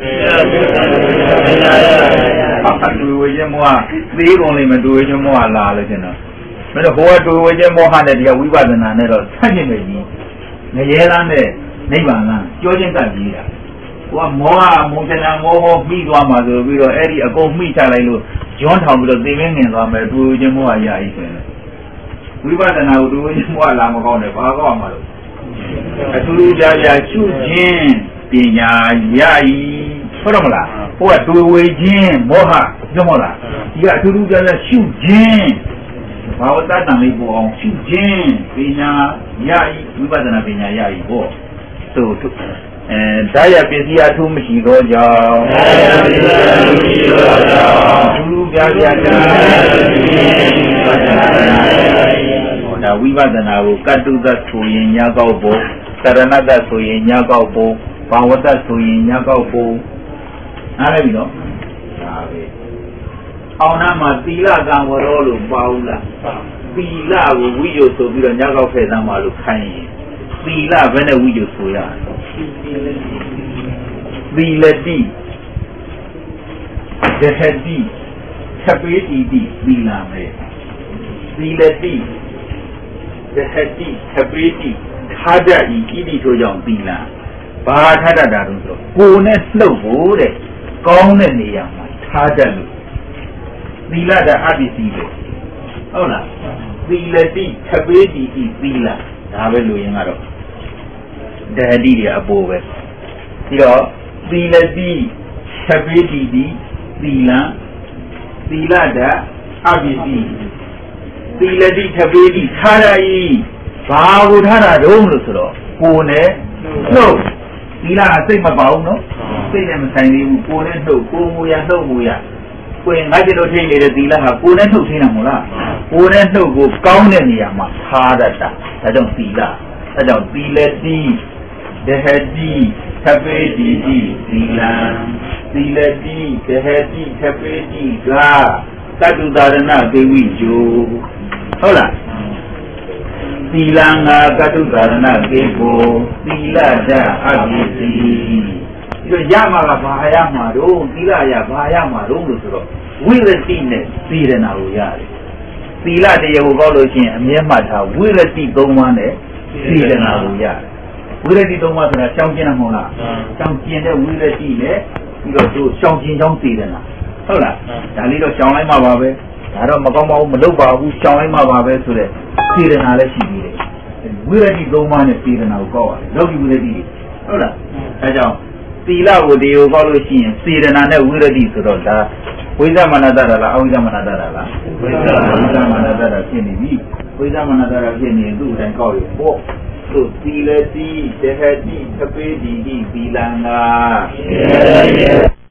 တွေ့ဝေခြင်းမောဟသေးကုန်လိမ့်မယ်တွေ့ဝေခြင်းမောဟလာလို့ကျွန်တော်မင်းတို့ဟိုကတွေ့ဝေခြင်းမောဟနဲ့ဒီကဝိပဿနာနဲ့တော့ဆက်ခြင်းပဲကြီးငရဲလားနဲ့နိဗ္ဗာန်လားကြောချင်းကပ်ကြီးတာဟိုကမောဟမုံချနာမောဟပြီးသွားမှာဆိုပြီးတော့အဲ့ဒီအကုန်မိချလိုက်လို့ဂျွန်းထောင်ပြီးတော့သိမင်းငင်သွားမယ်တွေ့ဝေခြင်းမောဟရည်ဆိုရင်ဝိပဿနာကိုတွေ့ဝေခြင်းမောဟလာမကောင်းတယ်ဘာကောင်းမှာလို့အထူးထူးခြားခြားရှုခြင်းပညာရည်ဟုတ်တယ်မလားဟိုကတွေ့ဝေခြင်းမောဟပြောမလားဒီကအထူးထူးခြားခြားရှုခြင်းဘာဝတ္တတန်လေးပေါ်အောင်ရှုခြင်းပညာရည်ဝိပဿနာပညာရည်ပေါ့သို့ဓာယပစ္စည်းအထုမရှိသောကြောင့်ဓာယပစ္စည်းအထုမရှိသောကြောင့်သူပြပြတာဒါဝိပဿနာကိုကတ္တုသဆိုရင်ညာကောက်ဖို့သရဏတဆိုရင်ညာကောက်ဖို့ဘာဝတ္တဆိုရင်ညာကောက်ဖို့နားလည်ပြီနော်ဒါပဲအောင်နာမှာသီလကံဝရောလို့ပါဘူးလားသီလကိုဝိယုဆိုပြီးတော့ညာကောက်ဖဲ့သမ်းပါလို့ခိုင်းရင်သီလဘယ်နဲ့ဝိယုဆိုရသီလတိဒဟတိသပေတိတိသီလမယ်သီလတိဒဟတိသပေတိထားတတ်ဤဣတိဆိုကြောင့်သီလဘာထားတတ်တာလို့ဆိုကိုယ်နဲ့လှုပ်ဖို့တဲ့ကောင်းတဲ့နေရာမှာထားတတ်လို့သီလတဲ့အပ္ပစီပဲဟုတ်လားသီလတိသပေတိဤသီလဒါပဲလို့ရင်ကတော့ဒဟတိတွေအပေါ်ပဲပြီးတော့သီလတိသပေတိတိသီလသီလတဲ့အပ္ပစီသီလတိသပေတိထားရည်ဘာကိုထားတာတုံးလို့ဆိုတော့ကိုယ်နဲ့နှုတ်သီလအစိတ်မပေါဘူးနော်စိတ်နဲ့မဆိုင်သေးဘူးကိုယ်နဲ့နှုတ်ကိုယ်မူရနှုတ်မူရကိုယ်ငါကျတော့ထိနေတဲ့သီလဟာကိုယ်နဲ့နှုတ်ထိနေတာမဟုတ်လားကိုယ်နဲ့နှုတ်ကိုကောင်းတဲ့နေရာမှာထားတတ်တာဒါကြောင့်သီလဒါကြောင့်သီလတိဒဟတိသပေတိတိသီလသီလတိဒဟတိသပေတိကတတုသာရဏဒေဝိယောဟုတ်လားသီလငါကတုသာရဏကေကိုသီလဒအပ္ပစီဒီရမှာကဘာရမှာတော့သီလရဘာရမှာတော့လို့ဆိုတော့ဝိရတိနဲ့သီရဏကိုရတယ်သီလတရားကိုကောက်လို့ရှိရင်အမြဲမှတ်ထားဝိရတိ၃ပါးနဲ့စေတနာကိုရတယ်ဝိရတိ၃ပါးဆိုတာရှောင်ကျင်တာမဟုတ်လားရှောင်ကျင်တဲ့ဝိရတိနဲ့ပြီးတော့သူရှောင်ကျင်ကြောင်းစေတနာဟုတ်လားဒါလေးတော့ရှောင်လိုက်မှပါပဲဒါတော့မကောင်းပါဘူးမလုပ်ပါဘူးရှောင်လိုက်မှပါပဲဆိုတဲ့စေတနာလည်းရှိသေးတယ်ဝိရတိ၃ပါးနဲ့စေတနာကိုကောက်ရတယ်လောကီဝိရတိဟုတ်လားအဲကြောင့်သီလကိုတရားကိုကောက်လို့ရှိရင်စေတနာနဲ့ဝိရတိဆိုတော့ဒါဝိသမနတတာလားအဝိသမနတတာလားဝိသမနတတာဖြစ်နေပြီဝိသမနတတာဖြစ်နေသူ့အတိုင်းကောက်ရပေါ့သူသီလတိတဟတိသပေတိသီလံငါ